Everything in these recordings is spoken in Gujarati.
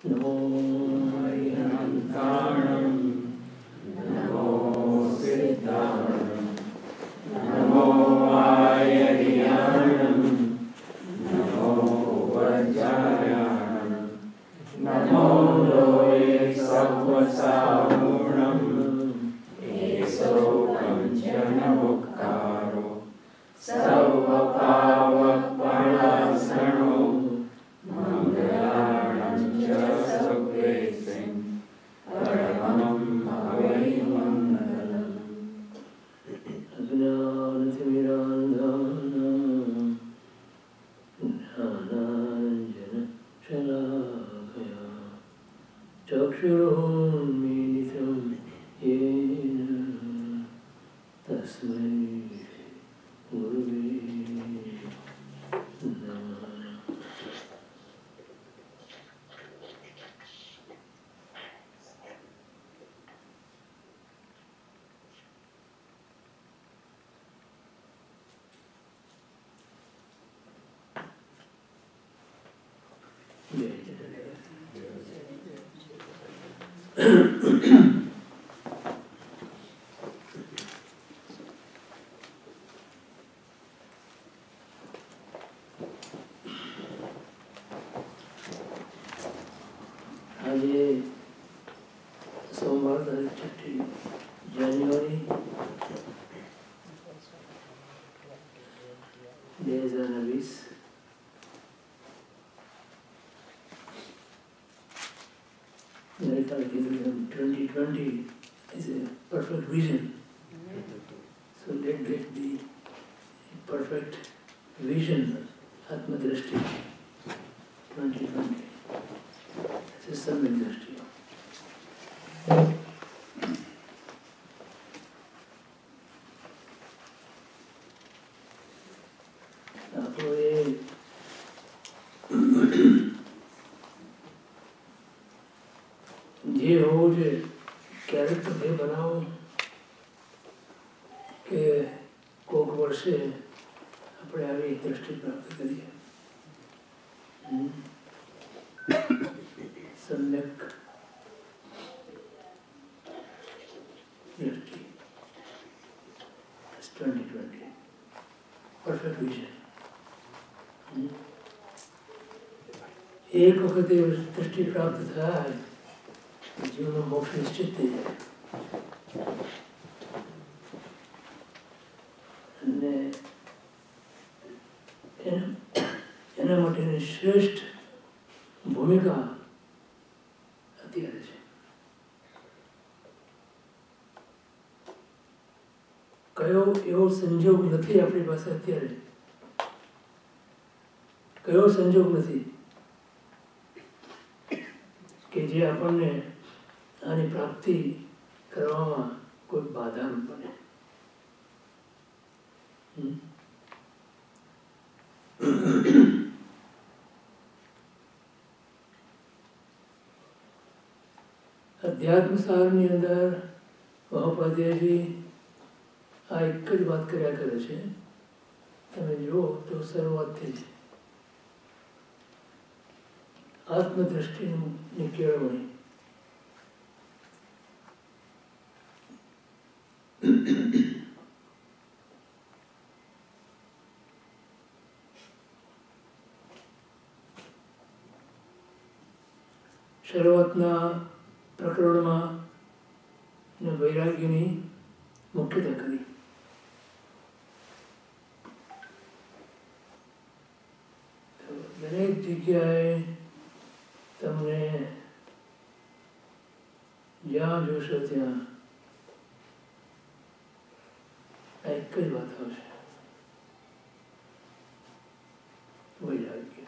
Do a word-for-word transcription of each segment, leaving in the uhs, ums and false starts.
नमो हरिहंताणं नमो सिद्धाणं नमो आयर्याणं नमो वज्रायाणं नमो लोये सवसावूर्णं एसो पंचनमुक्तारो सर्वपावपणासनो मंगलाणं च सर्वेसिं परमं हवै मंगलम्। अज्ञानतिमिरान्धानां ज्ञानाञ्जनशलाकया चक्षुरुन्मीलितं येन तस्मै गुरुवे नमः। आज सोमवार तारीख छठी जान्युआरी दो हजार बीस मेरे ख्याल की twenty twenty is a perfect vision, so let that be a perfect vision, Atmadrashti twenty twenty. This is सम्यक दृष्टि। आपको ये જે હોવું જોઈએ ક્યારેક તો એ બનાવો કે કોઈક વર્ષે આપણે આવી દૃષ્ટિ પ્રાપ્ત કરીએ, सम्यक दृष्टि twenty twenty परफेक्ट विजन। एक वक्त दृष्टि प्राप्त था जीवन में मोक्ष निश्चित थी અને એના માટેની શ્રેષ્ઠ ભૂમિકા અત્યારે છે। કયો એવો સંજોગ નથી આપણી પાસે અત્યારે, કયો સંજોગ નથી કે જે આપણને આની પ્રાપ્તિ કરવામાં કોઈ બાધારૂપ બને। અધ્યાત્મસારની અંદર મહોપાધ્યાયજી આ એક જ વાત કર્યા કરે છે, તમે જુઓ તો શરૂઆતથી જ આત્મદ્રષ્ટિની કેળવણી। શરૂઆતના પ્રકરણમાં વૈરાગ્યની મુખ્યતા કરી। દરેક જગ્યાએ તમને જ્યાં જોશો ત્યાં આ એક જ વાત આવશે, વૈરાગ્ય।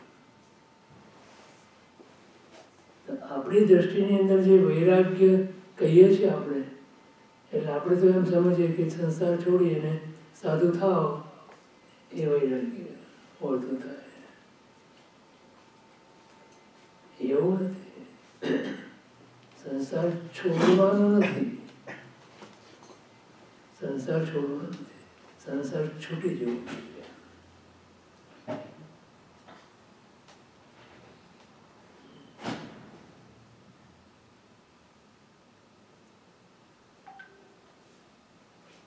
આપણી દ્રષ્ટિની અંદર જે વૈરાગ્ય કહીએ છીએ આપણે, એટલે આપણે તો એમ સમજીએ કે સંસાર છોડી અને સાધુ થાવ એ વૈરાગ્ય ઓળખું થાય, એવું નથી। સંસાર છોડવાનો નથી, સંસાર છોડવાનો નથી, સંસાર છૂટી જવું જોઈએ।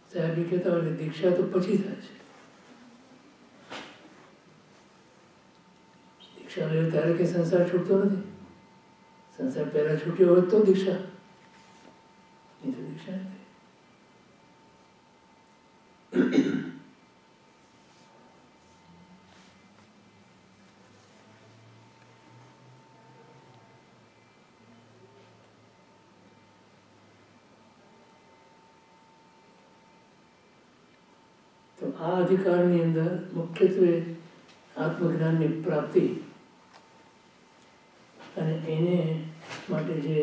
સાહેબ એ કહેતા હોય કે દીક્ષા તો પછી થાય છે. દીક્ષા લે ત્યારે કે સંસાર છૂટતો નથી. સંસાર પહેલા છૂટ્યો હોત તો દીક્ષા, નહીં તો દીક્ષા નથી. તો આ અધિકારની અંદર મુખ્યત્વે આત્મજ્ઞાનની પ્રાપ્તિ અને એને માટે જે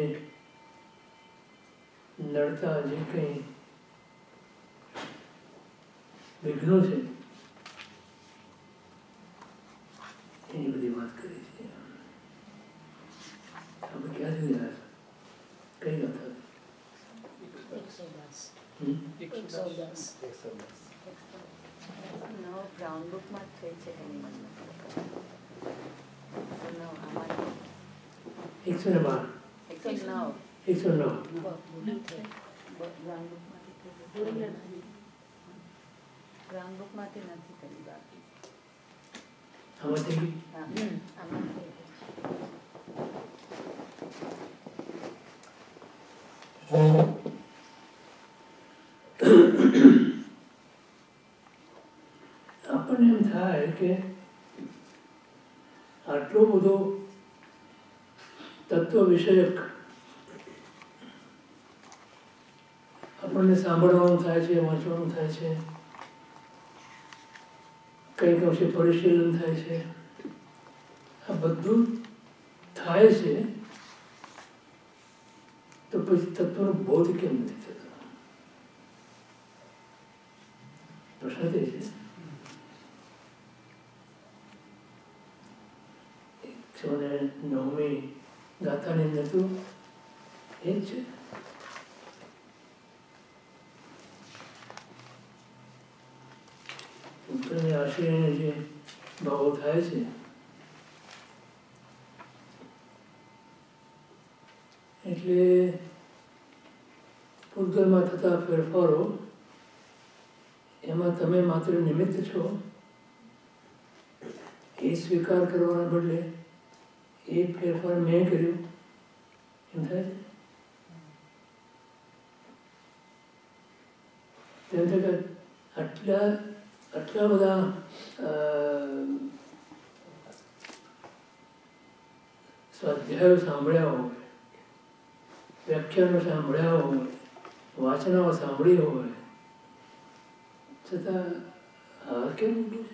નડતા જે કંઈ વિઘ્નો છે એની બધી વાત કરી છે. આપણે ક્યાં સુધી આવ્યા? કઈ વાત હતી? ગ્રાઉન્ડ બુકમાં જ થઈ છે એકસો ને બાર એકસો નવ એકસો નવ ગ્રાઉન્ડ બુકમાંથી નથી કરી બાકી. આમાંથી આપણને એમ થાય કે આટલો બધો તત્વ વિષયક આપણને સાંભળવાનું થાય છે, વાંચવાનું થાય છે, કંઈક અંશે પરિશીલન થાય છે. આ બધું થાય છે તો પછી તત્વનો બોધ કેમ નથી થતો? પ્રશ્ન તે છે. એકસો ને નવમી ગાથાની અંદર તો એ જ છે. ઉપરની આશ્રયને જે ભાવો થાય છે એટલે પૂતગલમાં થતા ફેરફારો એમાં તમે માત્ર નિમિત્ત છો. એ સ્વીકાર કરવાના બદલે એ ફેરફાર મેં કર્યું એમ થાય છે. તેમ છતાં આટલા આટલા બધા સ્વાધ્યાયો સાંભળ્યા હોય, વ્યાખ્યાનો સાંભળ્યા હોય, વાચનાઓ સાંભળી હોય, છતાં આ કેમ ઉઠું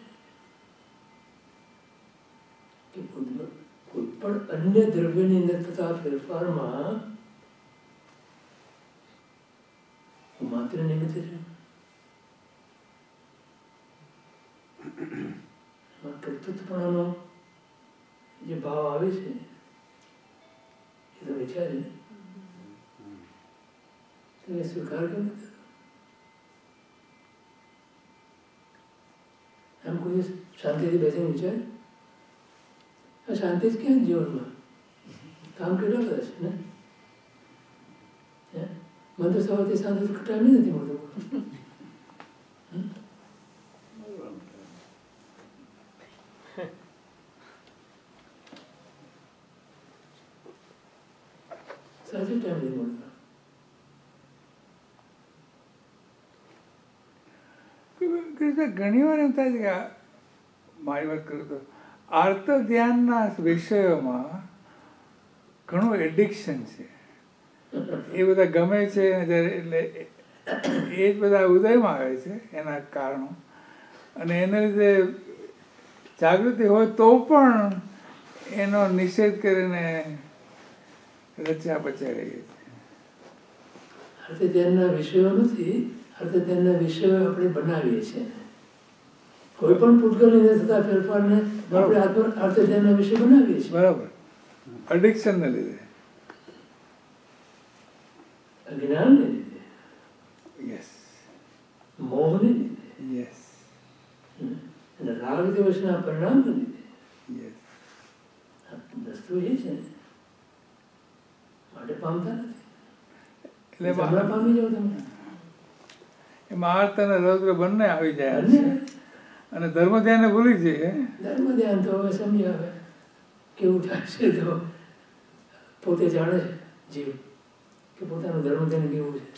છે કે કોઈ પણ અન્ય દ્રવ્યની અંદર થતા ફેરફારમાં માત્ર નિમિત્ત છે. કર્તૃત્વપણાનો જે ભાવ આવે છે એ તો વિચારે તમે સ્વીકાર કેમ નથી? આમ કોઈ શાંતિથી બેસીને વિચારે આ શાંતિ જ ક્યાં જીવનમાં? કામ કેટલા બધા છે ને? મને તો સવારથી શાંતિ ટાઈમ નથી મળતો. સાચું ટાઈમ નહીં મળતો. ઘણી વાર એમ થાય છે કે મારી વાત કરું તો આર્ત ધ્યાનના વિષયોમાં ઘણું એડિક્શન છે. એ બધા ગમે છે એટલે એ જ બધા ઉદયમાં આવે છે એના કારણો, અને એને લીધે જાગૃતિ હોય તો પણ એનો નિષેધ કરીને રચ્યા બચ્યા રહીએ છીએ. અર્થ ધ્યાનના વિષયો નથી, અર્થ ધ્યાનના વિષયો આપણે બનાવીએ છીએ. કોઈ પણ પૂતગલની અંદર થતા ફેરફારને આપણે આત્મ અર્થ ધ્યાનના વિષય બનાવીએ છીએ. બરાબર. એડિક્શનને લીધે, અજ્ઞાનને લીધે, યસ, મોહને લીધે, યસ, અને રાગ દ્વેષના પરિણામને લીધે. યસ. વસ્તુ એ છે ને માટે પામતા નથી. એટલે હમણાં પામી જાઓ તમે. એમાં આર્ત અને રૌદ્ર બંને આવી જાય છે અને ધર્મ ધ્યાનને ભૂલી જઈએ. ધર્મ ધ્યાન તો હવે સમજી આવે કેવું થાય છે તો પોતે જાણે છે જીવ કે પોતાનું ધર્મ ધ્યાન કેવું છે.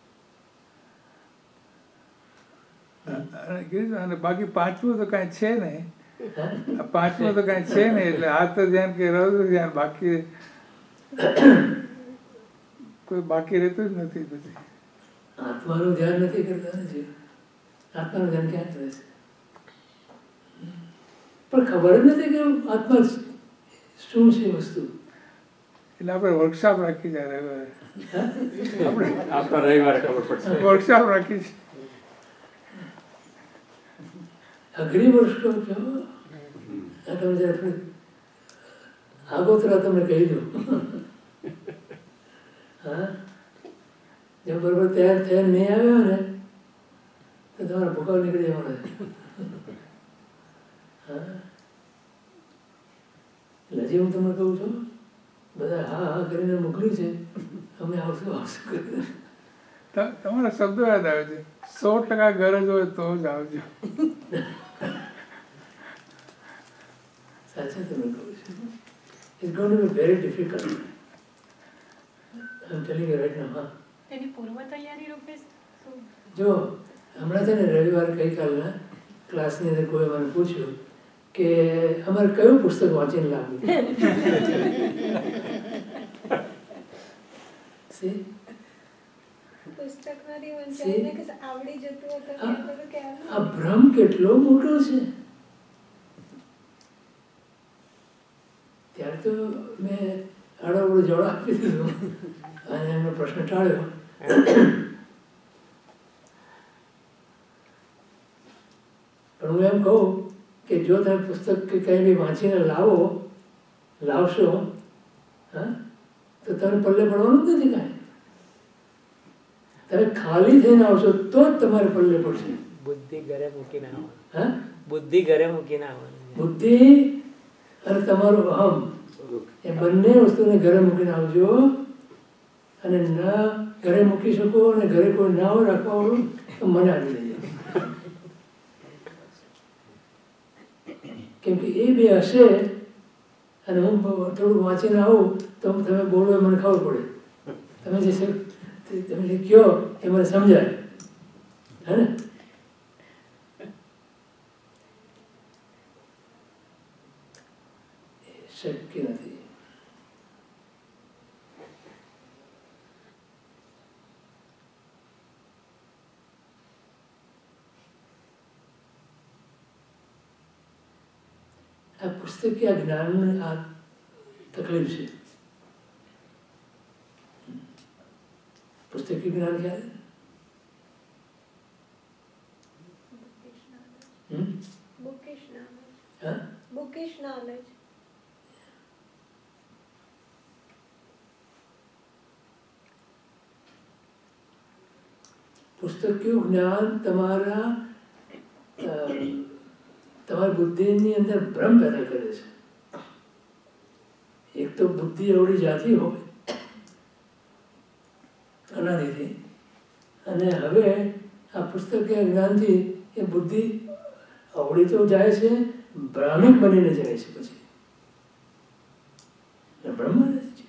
અને કીધું અને બાકી પાંચમું તો કાંઈ છે નહીં. પાંચમું તો કાંઈ છે નહીં એટલે આર્ત ધ્યાન કે રૌદ્ર ધ્યાન બાકી કોઈ બાકી રહેતું જ નથી. પછી આત્માનું ધ્યાન નથી કરતા ને જીવ. આત્માનું ધ્યાન ક્યાં કરે છે? પણ ખબર જ નથી કે આત્મા શું છે વસ્તુ. એટલે આપણે વર્કશોપ રાખી છે રવિવારે. આપણે આપણા રવિવારે ખબર પડશે. વર્કશોપ રાખી છે. અઘરી વર્કશોપ છે. આ તમે જરા થોડી આગોતરા તમને કહી દઉં. હા, જો બરોબર તૈયાર થયા નહીં આવ્યો ને તો તમારા ભૂકાવ નીકળી જવાનો છે. હા, એટલે હજી હું તમને કહું છું, બધા હા હા કરીને મોકલ્યું છે, અમે આવશું આવશું કરીને. તમારા શબ્દો યાદ આવે છે, સો ટકા ગરજ હોય તો જ આવજો. સાચે તમે કહું છું. It's going to be very difficult. I'm telling you right now. હા, એની પૂર્વ તૈયારી રૂપે જો હમણાં છે ને રવિવાર ગઈકાલના ક્લાસની અંદર કોઈ મને પૂછ્યું કે અમારે કયું પુસ્તક વાંચીને લાવ્યું. See? આ ભ્રમ કેટલો મોટો છે. ત્યારે તો મેં આડો જવાબ આપી દીધો અને એમનો પ્રશ્ન ટાળ્યો. પણ હું એમ કહું કે જો તમે પુસ્તક કે કંઈ બી વાંચીને લાવો લાવશો હા તો તમે પલ્લે પડવાનું જ નથી કાંઈ. તમે ખાલી થઈને આવશો તો જ તમારે પલ્લે પડશે. બુદ્ધિ ઘરે મૂકીને આવવાનું. હા, બુદ્ધિ ઘરે મૂકીને આવવાનું. બુદ્ધિ અને તમારું અહમ એ બંને વસ્તુને ઘરે મૂકીને આવજો. અને ના ઘરે મૂકી શકો અને ઘરે કોઈ ના હોય રાખવા વાળું તો મને આવી દેજો. કેમ કે એ બે હશે અને હું થોડું વાંચીને આવું તો તમે બોલો એ મને ખબર પડે. તમે જે તમે જે કહો એ મને સમજાય. હે ને? શક્ય નથી. આ પુસ્તકીય જ્ઞાનની આ તકલીફ છે. પુસ્તકીય જ્ઞાન ક્યારે? હા, bookish knowledge. પુસ્તકીય જ્ઞાન તમારા તમારી બુદ્ધિની અંદર ભ્રમ પેદા કરે છે. એક તો બુદ્ધિ એવડી જાતી હોય અનાદિથી, અને હવે આ પુસ્તકીય જ્ઞાનથી એ બુદ્ધિ અવળી તો જાય છે, ભ્રામિક બનીને જાય છે. પછી ભ્રમ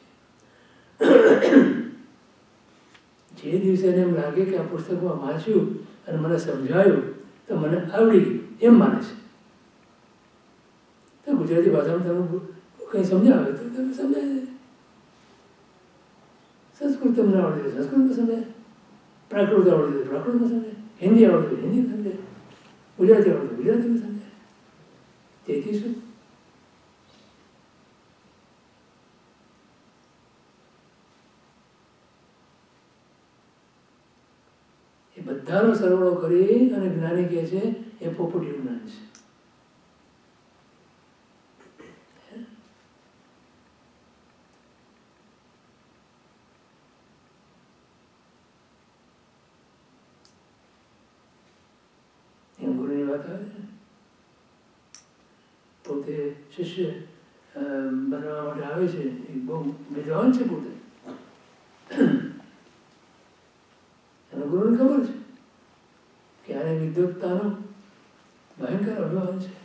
જે દિવસે એને એમ લાગે કે આ પુસ્તકમાં વાંચ્યું અને મને સમજાયું તો મને આવડી ગયું એમ માને છે. તો ગુજરાતી ભાષામાં તમે કંઈ સમજાવે તો તમે સમજાય. સંસ્કૃત તમને આવડે તો સંસ્કૃતમાં સમજાય, પ્રાકૃત આવડે તો પ્રાકૃતમાં સમજાય, હિન્દી આવડે તો હિન્દીમાં સમજાય, ગુજરાતી આવડે તો ગુજરાતીમાં સમજાય. તેથી શું એ બધાનો સરવાળો કરી અને જ્ઞાની કહે છે એ પોપટીયું જ્ઞાન છે. એમ ગુરુની વાત આવે છે, પોતે શિષ્ય બનવા માટે આવે છે, એ બહુ વિદ્વાન છે પોતે, અને ગુરુને ખબર છે વિદ્વત્તાનું ભયંકર અભિમાન છે.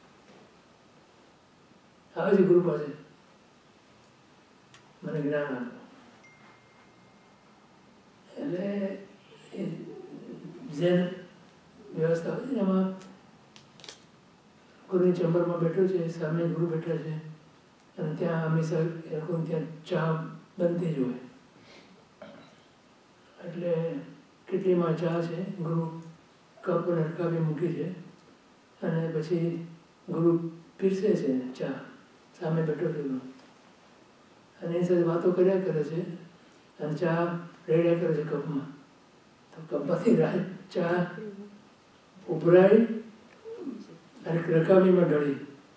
આવે છે ગુરુ પાસે, મને જ્ઞાન આપો. એટલે એ જૈન વ્યવસ્થા હોય ને એમાં ગુરુની ચેમ્બરમાં બેઠો છે, સામે ગુરુ બેઠા છે, અને ત્યાં હંમેશા એ લોકોને ત્યાં ચા બનતી જ હોય. એટલે કેટલીમાં ચા છે, ગુરુ કપ અને રકાબી મૂકી છે, અને પછી ગુરુ પીરસે છે ચા, સામે બેઠો છે ગુરુ, અને એની સાથે વાતો કર્યા કરે છે, અને ચા રેડ્યા કરે છે કપમાં. તો કપમાંથી ચા ઉભરાઈ અને રકાબીમાં ઢળી,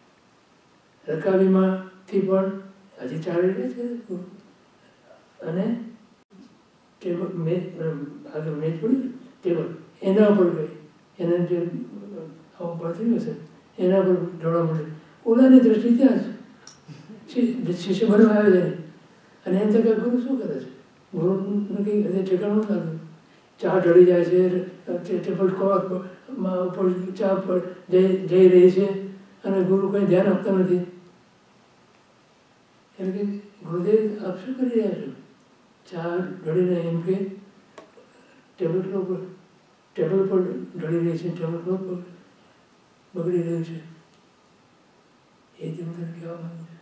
રકાબીમાંથી પણ હજી ચા રેડે છે ગુરુ, અને ટેબલ મેજ આગળ મેજ પડી ટેબલ એના ઉપર ગઈ, એના જે આવું પડતી હશે એના પર ઢોળવા મળે. ઓલાની દ્રષ્ટિ ત્યાં જ શિષ્ય બનવા આવે છે, અને એમ થતાં ગુરુ શું કરે છે? ગુરુને કંઈ હજી ઠેકાણું ન લાગ્યું. ચા ઢળી જાય છે, ટેબલ કોળમાં ઉપર ચા પર જઈ જઈ રહી છે, અને ગુરુ કંઈ ધ્યાન આપતા નથી. એટલે કે ગુરુદેવ આપ શું કરી રહ્યા છો? ચા ઢળીને એમ કે ટેબલ ક્લોથ પર ટેબલ પર ઢળી રહી છે, ટેબલ ક્લોથ પર બગડી રહ્યું છે. એ જ હું તને કહેવા માંગુ છું.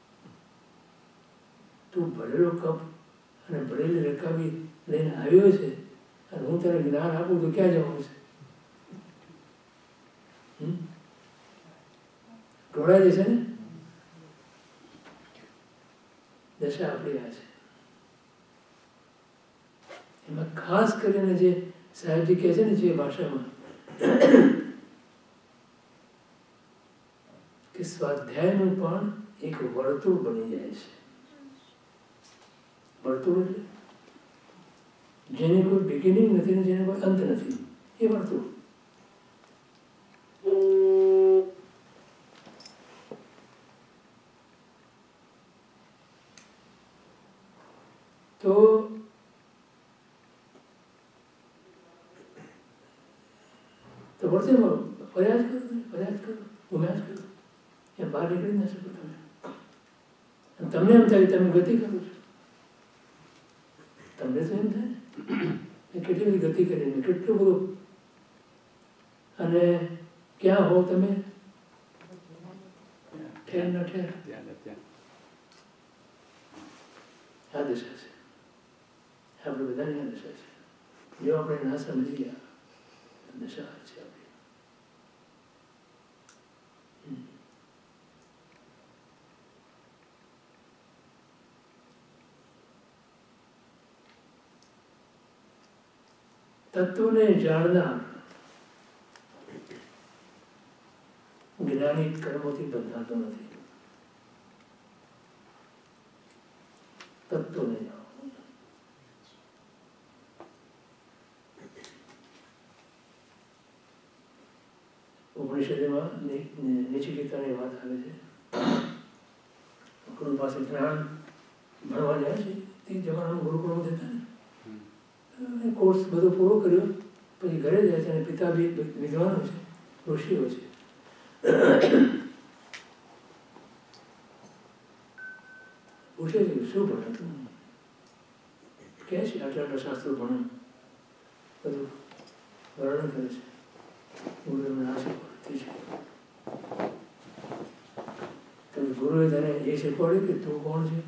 તું ભરેલો કપ અને ભરેલી રકાબી લઈને આવ્યો છે, અને હું તને જ્ઞાન આપું તો ક્યાં જવાનું છે? ઢોળાઈ જશે ને. દશા આપણી આ છે. એમાં ખાસ કરીને જે સાહેબજી કહે છે ને, જે ભાષામાં કે સ્વાધ્યાયનું પણ એક વર્તુળ બની જાય છે. વર્તુળ એટલે જેની કોઈ બિગિનિંગ નથી ને જેને કોઈ અંત નથી, એ વર્તુળ. તો તો વર્તુળમાં પ્રયાસ કરો, પ્રયાસ કરો, ઉમેશ કરો, એ બહાર નીકળી ના શકો તમે. અને તમને એમ થાય કે તમે ગતિ કરો છો. તમને તો એમ થાય ને કેટલી બધી ગતિ કરીને કેટલું બધું. અને ક્યાં હો તમે? ઠેર ના ઠેર. આ દશા છે, આપણે બધાની આ દશા છે. જો આપણે ના સમજી ગયા દશા છે આપણી. તત્વને જાણનાર જ્ઞાની કર્મોથી બંધાતો નથી. તત્વને જાણો. ઉપનિષદમાં નિચિકેતાની વાત આવે છે. ગુરુ પાસે જ્ઞાન ભણવા જાય છે. તે જમાનામાં ગુરુકુળમાં જતા ને કોર્સ બધો પૂરો કર્યો પછી ઘરે જાય છે, અને પિતા બી વિદ્વાનો છે, ઋષિઓ છે. પૂછે છે શું ભણે તું? કહે છે આટલા આટલા શાસ્ત્રો ભણ્યું, બધું વર્ણન કરે છે. ગુરુએ આ શીખવાડતી છે. તો ગુરુએ તને એ શીખવાડ્યું કે તું કોણ છે?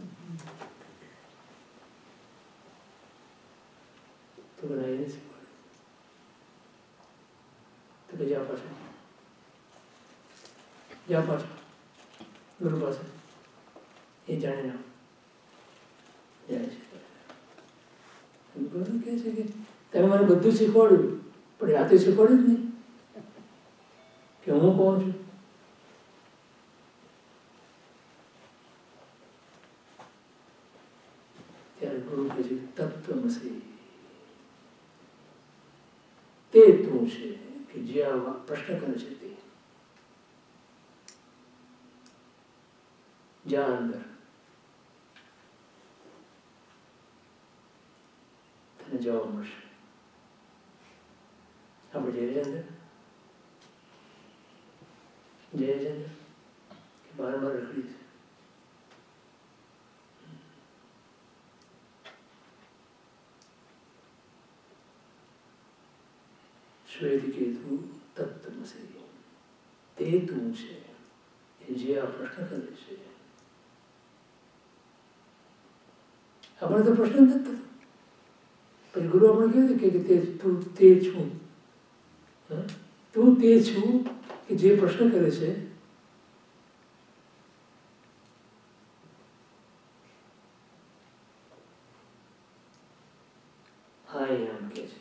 તો બધા એને શીખવાડ્યું. તો કે જા પાછા, જા પાછા ગુરુ પાસે. એ જાણીને જાય છે. ગુરુ કહે છે કે તમે મને બધું શીખવાડ્યું, પણ આ તો શીખવાડ્યું જ નહીં કે હું કોણ છું. ત્યારે ગુરુ કહે છે તત્વમસી, તે તું છે કે જે આ પ્રશ્ન કરે છે તે. જા અંદર, તને જવાબ મળશે. આપણે જયચંદ્ર જયચંદ્ર બાર બાર રખડી છે. શ્વેત કેતુ તત્તમસી તે તું છે જે આ પ્રશ્ન કરે છે. આપણે તો પ્રશ્ન નથી થતો. પછી ગુરુ આપણે કહે છે કે તે તું તે છું, તું તે છું કે જે પ્રશ્ન કરે છે. હા એમ કે છે.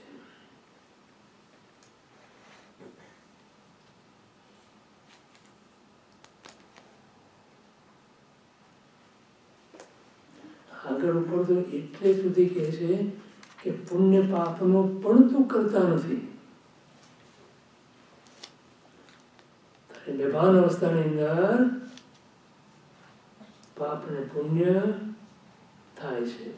આગળ ઉપર તો એટલે સુધી કહે છે કે પુણ્ય પાપનો પણ તું કરતા નથી. બેભાન અવસ્થાની અંદર પાપ ને પુણ્ય થાય છે.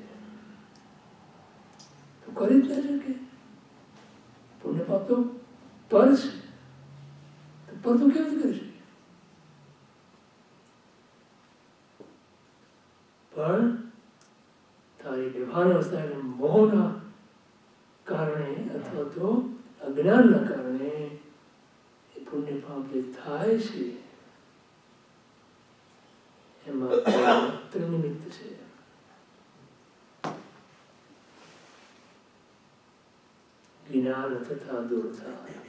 તું કરી જ ના શકે. પુણ્ય પાપ તો પર છે, પર તું કેવી રીતે કરી શકે? પણ તારી બેભાન અવસ્થા એટલે મોહના કારણે અથવા તો અજ્ઞાનના કારણે એ પુણ્ય પાપ જે થાય છે એમાં માત્ર નિમિત્ત છે. જ્ઞાન તથા દૂર થાય.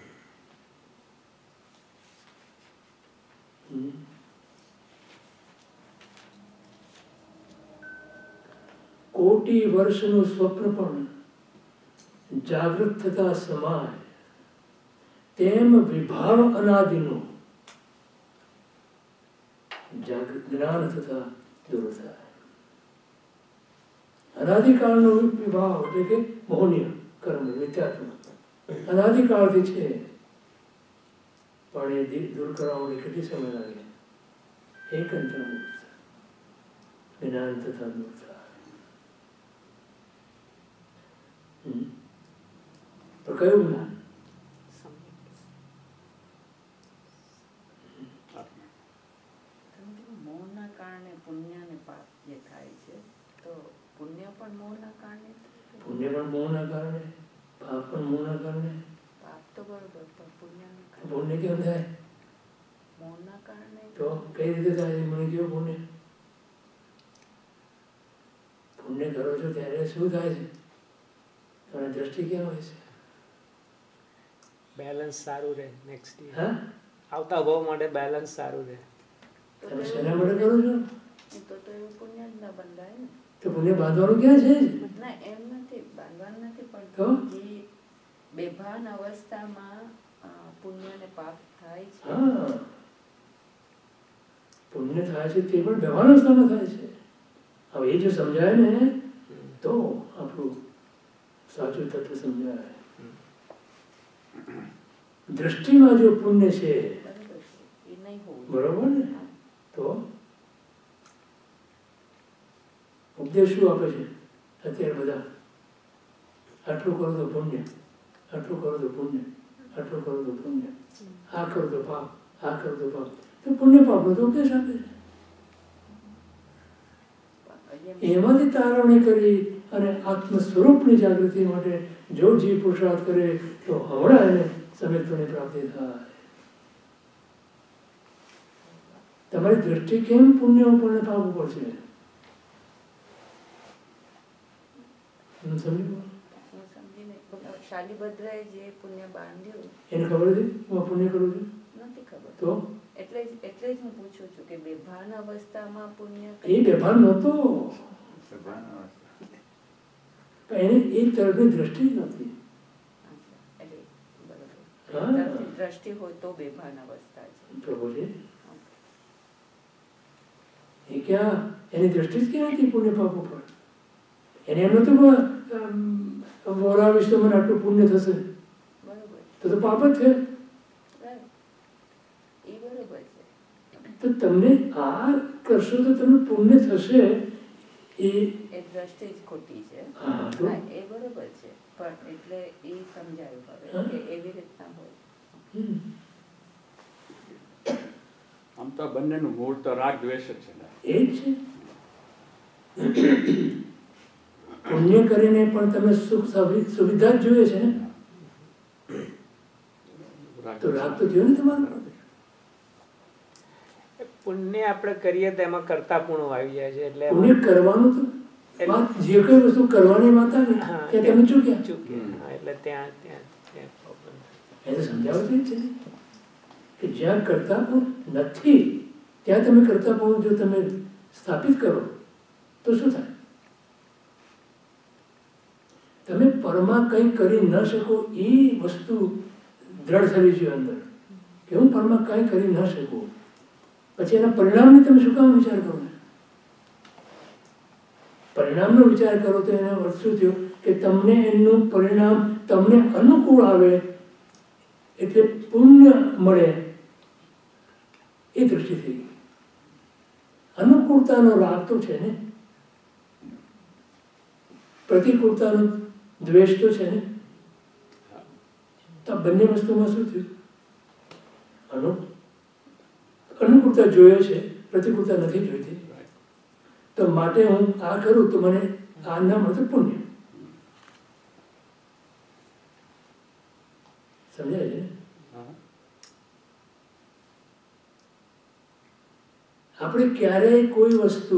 કોટી વર્ષનું સ્વપ્ન પણ જાગૃત થતા સમાય તેમ વિભાવ અનાદિનું જાગૃત જ્ઞાન થતા દૂર થાય. અનાદિકાળનો વિભાવ એટલે કે મોહનીય કર્મ મિથ્યાત્મ અનાદિકાળથી છે, પણ એ દૂર કરવા માટે કેટલી સમય લાગે? એક અંતર જ્ઞાન થતા દૂર થાય. તો કયું જ્ઞાન? મોહના કારણે પુણ્ય ને પાપ જે થાય છે, તો પુણ્ય પણ મોહના કારણે, પુણ્ય પણ મોહના કારણે, પાપ પણ મોહના કારણે. પાપ તો બરોબર, પણ પુણ્ય પુણ્ય કેમ થાય? મોહના કારણે. તો કઈ રીતે થાય? મને કેવું પુણ્ય? પુણ્ય કરો છો ત્યારે શું થાય છે? તમારી દ્રષ્ટિ કેમ હોય છે? બેલેન્સ સારું રહે નેક્સ્ટ યર. હા, આવતા ભાવ માટે બેલેન્સ સારું રહે. તમે શેના માટે કરો છો? તો તો એવું પુણ્ય જ ના બંધાય ને. તો પુણ્ય બાંધવાનું ક્યાં છે? ના, એમ નથી બાંધવાનું નથી, તો? પણ જે બેભાન અવસ્થામાં પુણ્ય ને પાપ થાય છે. હા, પુણ્ય થાય છે તે પણ બેભાન અવસ્થામાં થાય છે. હવે એ જો સમજાય ને તો આપણું સાચું તત્વ સમજાય. દ્રષ્ટિમાં જો પુણ્ય છે બરોબર ને, તો ઉપદેશ શું આપે છે અત્યારે બધા? આટલું કરો તો પુણ્ય, આટલું કરો તો પુણ્ય, આટલું કરો તો પુણ્ય, આ કરો તો પાપ, આ કરો તો પાપ. તો પુણ્ય પાપનો તો ઉપદેશ આપે છે. એમાંથી તારવણી કરી અને આત્મ સ્વરૂપની જાગૃતિ માટે જો જીવ પુરુષાર્થ કરે તો હમણાં એને સમિત્વની પ્રાપ્તિ થાય. તમારી દ્રષ્ટિ કેમ પુણ્ય ઉપર ને પાપ ઉપર છે? શાલીભદ્રએ જે પુણ્ય બાંધ્યું એને ખબર હતી હું પુણ્ય કરું છું? નથી ખબર. તો એટલે જ એટલે જ હું પૂછું છું કે બેભાન અવસ્થામાં પુણ્ય. એ બેભાન નહોતો, એને એ તરફની દ્રષ્ટિ જ નથી. દ્રષ્ટિ હોય તો બેભાન અવસ્થા છે. પ્રભુજી એ ક્યાં, એની દ્રષ્ટિ જ ક્યાં હતી પુણ્ય પાપ ઉપર? એને એમ નતું વોરાવીશ તો મને આટલું પુણ્ય થશે, તો તો પાપ જ છે. તો તમને આ કરશો તો તમને પુણ્ય થશે એ એ દ્રષ્ટિ જ ખોટી છે. હા તો હા, એ બરોબર છે, પણ એટલે એ સમજાયું હવે હા. કે એવી રીતના હોય. હમ. આમ તો બંનેનું મૂળ તો રાગ દ્વેષ જ છે ને. એ જ છે. પુણ્ય કરીને પણ તમે સુખ સુવિ- સુવિધા જ જોઈએ છે ને, રાગ તો રાગ તો થયો ને તમારો. પુણ્ય આપણે કરીએ તો એમાં કરતાપણું આવી જાય છે એટલે પુણ્ય કરવાનું તો વાત, જે કોઈ વસ્તુ કરવાની વાત આવે હા, ત્યાં તમે ચૂક્યા. ચૂકે. હા, એટલે ત્યાં ત્યાં ત્યાં problem થાય. એ તો સમજાવતું જ છે ને કે જ્યાં કરતાપણું નથી ત્યાં તમે કરતાપણું જો તમે સ્થાપિત કરો તો શું થાય? તમે પરમાં કંઈ કરી ન શકો એ વસ્તુ દ્રઢ થવી જોઈએ અંદર કે હું પરમાં કંઈ કરી ન શકું. પછી એના પરિણામની તમે શું કામ વિચાર કરો? પરિણામનો વિચાર કરો તો એનો અર્થ શું થયો કે તમને એનું પરિણામ તમને અનુકૂળ આવે એટલે પુણ્ય મળે એ દૃષ્ટિ થઈ ગઈ. અનુકૂળતાનો રાગ તો છે ને, પ્રતિકૂળતાનો દ્વેષ તો છે ને. તો આ બંને વસ્તુમાં શું થયું? અનુ અનુકૂળતા જોઈએ છે, પ્રતિકૂળતા નથી જોઈતી. તો માટે હું આ કરું તો મને આ ના મળે પુણ્ય. સમજાય છે? આપણે ક્યારેય કોઈ વસ્તુ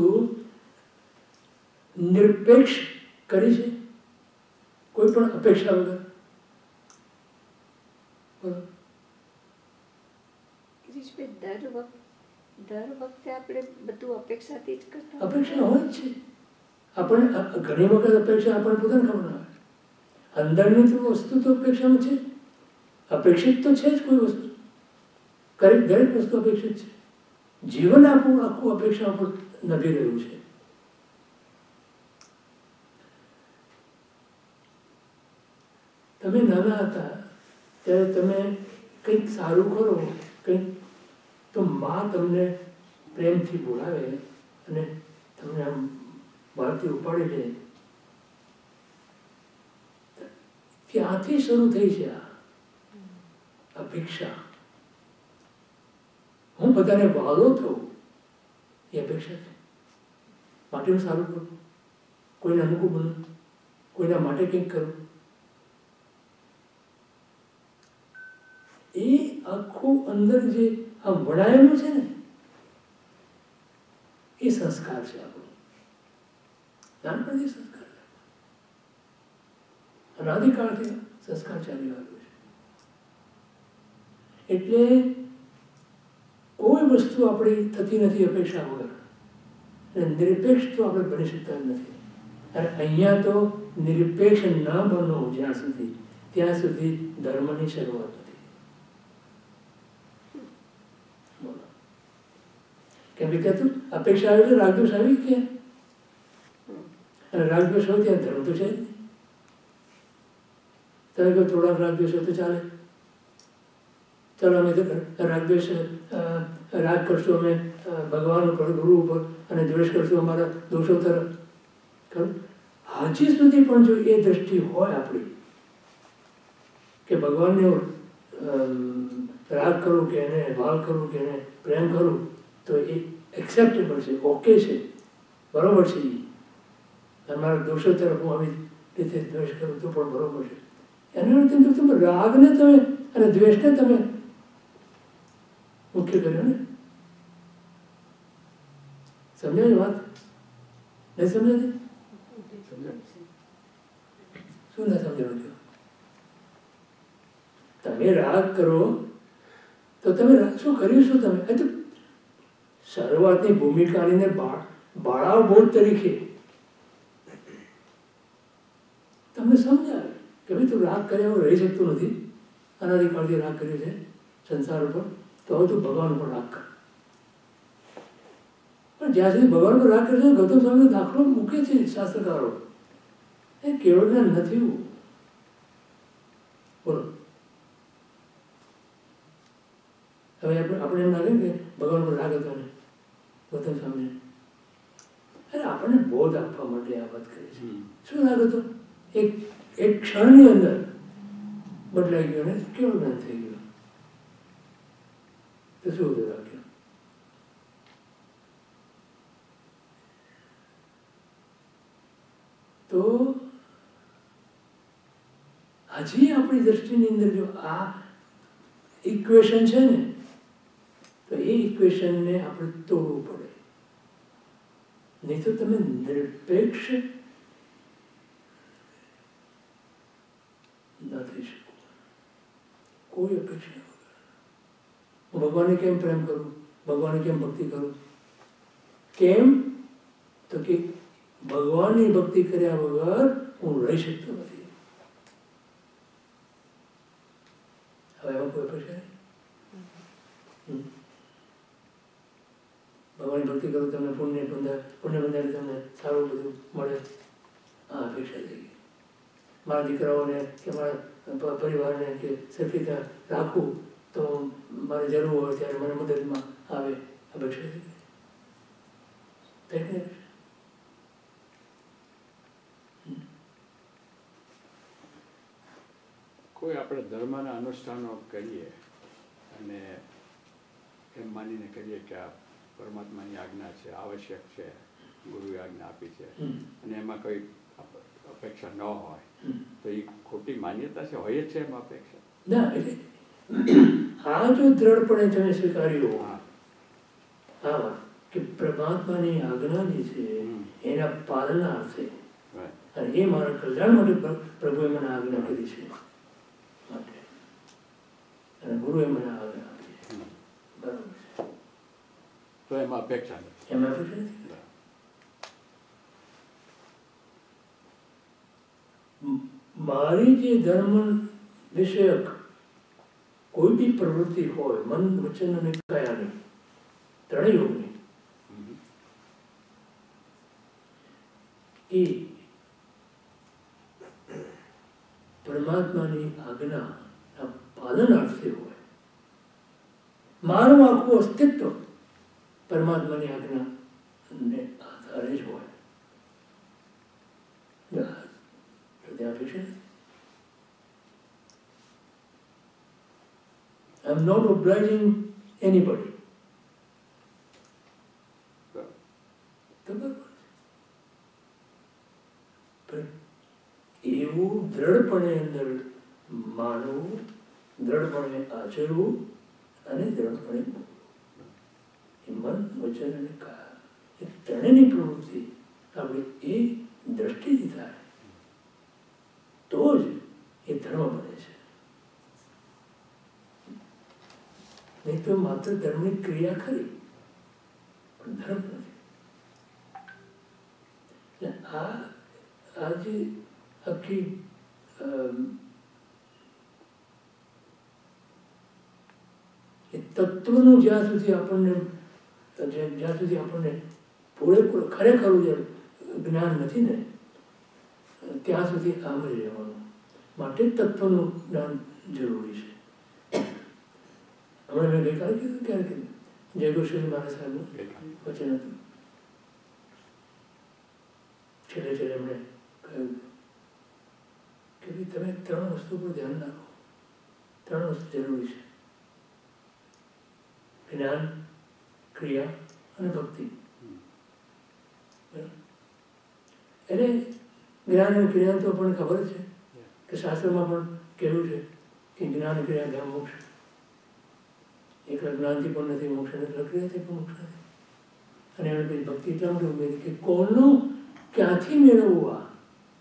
નિરપેક્ષ કરી છે? કોઈ પણ અપેક્ષા વગર? ગિરીશભાઈ, દર વખત દર વખતે આપણે બધું અપેક્ષાથી જ કરતા અપેક્ષા હોય જ છે. આપણને અ- ઘણી વખત અપેક્ષા આપણને પોતાને ખબર ના આવે. અંદરની તો વસ્તુ તો અપેક્ષામાં છે, અપેક્ષિત તો છે જ કોઈ વસ્તુ. દરેક દરેક વસ્તુ અપેક્ષિત છે. જીવન આપણું આખું અપેક્ષા પર નભી રહ્યું છે. તમે નાના હતા ત્યારે તમે કંઈક સારું કરો, કંઈક તો માં તમને પ્રેમથી બોલાવે અને તમને આમ બહારથી ઉપાડી લે. ત્યાંથી શરૂ થઈ છે આ અપેક્ષા. હું બધાને વાલો થઉં એ અપેક્ષા છે. માટે હું સારું કરું, કોઈને અનુકૂળ બનું, કોઈના માટે કંઈક કરું. એ આખું અંદર જે આ વણાયેલું છે ને એ સંસ્કાર છે આપણો. નાનપણથી સંસ્કાર છે, અનાદિકાળથી સંસ્કાર ચાલી આવ્યો છે. એટલે કોઈ વસ્તુ આપણી થતી નથી અપેક્ષા વગર, અને નિરપેક્ષ તો આપણે બની શકતા નથી. અને અહીંયા તો નિરપેક્ષ ન બનો જ્યાં સુધી ત્યાં સુધી ધર્મની શરૂઆત નથી. બોલો, કેમ કે ત્યાં તો અપેક્ષા આવી તો રાગદ્વેષ આવી કે, અને રાગદ્વેષ હોય ત્યાં ધર્મ તો છે જ નહીં. તમે કહો થોડાક રાગદ્વેષ હોય તો ચાલે, ચાલો અમે તો રાગદ્વેષ રાગ કરશું અમે ભગવાન ઉપર, ગુરુ ઉપર, અને દ્વેષ કરશું અમારા દોષો તરફ. ખરું? હજી સુધી પણ જો એ દ્રષ્ટિ હોય આપણી કે ભગવાનને રાગ કરું કે એને ભાવ કરું કે એને પ્રેમ કરું તો એ એક્સેપ્ટેબલ છે, ઓકે છે, બરોબર છે. એ મારા દોષો તરફ હું આવી રીતે દ્વેષ કરું તો પણ બરોબર છે. એનો અર્થ એમ તમે રાગને તમે અને દ્વેષને તમે મુખ્ય કર્યો ને. સમજાય વાત? નહીં સમજાય? શું ના સમજાવું છું? તમે રાગ કરો તો તમે શું કર્યું? શું તમે એ તો શરૂઆતની ભૂમિકાને બાળાવ બોધ તરીકે તમને સમજાવે કે ભાઈ તું રાગ કર્યા વગર રહી શકતું નથી. અનાદિકાળથી રાગ કર્યો છે સંસાર ઉપર, તો હવે તું ભગવાન ઉપર રાગ કર. પણ જ્યાં સુધી ભગવાન પર રાગ કરશે, ગૌતમ સ્વામીનો દાખલો મૂકે છે શાસ્ત્રકારો, એ કેવળ જ્ઞાન નથી. બોલો, હવે આપણે આપણે એમ લાગે કે ભગવાન પર રાગ હતો ને ગૌતમ સ્વામીને, અરે આપણને બોધ આપવા માટે આ વાત કરી છે. હમ. શું લાગે તો એક એક ક્ષણની અંદર બદલાઈ ગયો ને કેવું જ્ઞાન થઈ ગયું તો શું હતું રાખ્યું? તો હજી આપણી દ્રષ્ટિની અંદર જો આ ઇક્વેશન છે ને તો એ ઇક્વેશનને આપણે તોડવું પડે, નહીં તો તમે નિરપેક્ષ ના થઈ શકો. કોઈ અપેક્ષા વગર હું ભગવાનને કેમ પ્રેમ કરું, ભગવાનને કેમ ભક્તિ કરું? કેમ તો કે ભગવાનની ભક્તિ કર્યા વગર હું રહી શકતો નથી. હવે એમાં કોઈ અપેક્ષા નહીં. ભગવાનની ભક્તિ કરો તમને પુણ્ય બંધાય, પુણ્ય બંધાય તમને સારું બધું મળે, આ અપેક્ષા થઈ ગઈ. મારા દીકરાઓને કે મારા પરિવારને કે સરખી રીતે રાખવું તો મારે જરૂર હોય ત્યારે મને મદદમાં આવે, અપેક્ષા થઈ ગઈ. થઈ ગઈ. કોઈ આપણે ધર્મના અનુષ્ઠાનો કરીએ અને એમ માનીને કરીએ કે આ પરમાત્માની આજ્ઞા છે, આવશ્યક છે, ગુરુએ આજ્ઞા આપી છે, અને એમાં કોઈ અપેક્ષા ન હોય તો એ ખોટી માન્યતા છે? હોય જ છે એમાં અપેક્ષા? ના, એટલે આ જો દ્રઢપણે તમે સ્વીકાર્યું હા કે પરમાત્માની આજ્ઞા જે છે એના પાલનાર્થે અને એ મારા કલ્યાણ માટે પ્રભુએ મને આજ્ઞા કરી છે માટે અને ગુરુએ મને આજ્ઞા આપી છે, બરાબર છે, તો એમાં અપેક્ષા નથી. એમાં અપેક્ષા નથી. મારી જે ધર્મ વિષયક કોઈ બી પ્રવૃત્તિ હોય, મન, વચન અને કાયાની, ત્રણેય યોગની, એ પરમાત્માની આજ્ઞા પાલનાર્થે હોય. મારું આખું અસ્તિત્વ પરમાત્માની આજ્ઞાને આધારે જ હોય. ત્યાં અપેક્ષા નથી. I'm not obliging anybody. તો બરાબર. પણ એવું દ્રઢપણે અંદર માનવું, દ્રઢપણે આચરવું અને દ્રઢપણે એ મન, વચન અને કાયા એ ત્રણેયની પ્રવૃત્તિ આપણે એ દ્રષ્ટિથી થાય તો જ એ ધર્મ બને છે. નહીં તો માત્ર ધર્મની ક્રિયા ખરી પણ ધર્મ નથી. એટલે આ આ જે આખી એ તત્વનું જ્યાં સુધી આપણને જ્યાં સુધી આપણને પૂરેપૂરું ખરેખર જ્ઞાન નથી ને ત્યાં સુધી આમ જ રહેવાનું. માટે તત્વનું જ્ઞાન જરૂરી છે. હમણાં મેં ગઈકાલે કીધું ક્યારે કીધું જય ગોસ્વામી મહારાજ સાહેબનું વચન હતું. છેલ્લે છેલ્લે એમણે કહ્યું કે ભાઈ તમે ત્રણ વસ્તુ પર ધ્યાન રાખો. ત્રણ વસ્તુ જરૂરી છે: જ્ઞાન, ક્રિયા અને ભક્તિ. એટલે જ્ઞાન અને ક્રિયા તો આપણને ખબર છે કે શાસ્ત્રમાં પણ કહેવું છે કે જ્ઞાન ક્રિયા જ્ઞાન મોક્ષ. એકલા જ્ઞાનથી પણ નથી મોક્ષ, એકલા ક્રિયાથી પણ મોક્ષ નથી. અને એમને પછી ભક્તિ એટલા માટે ઉમેરી કે કોનું ક્યાંથી મેળવવું? આ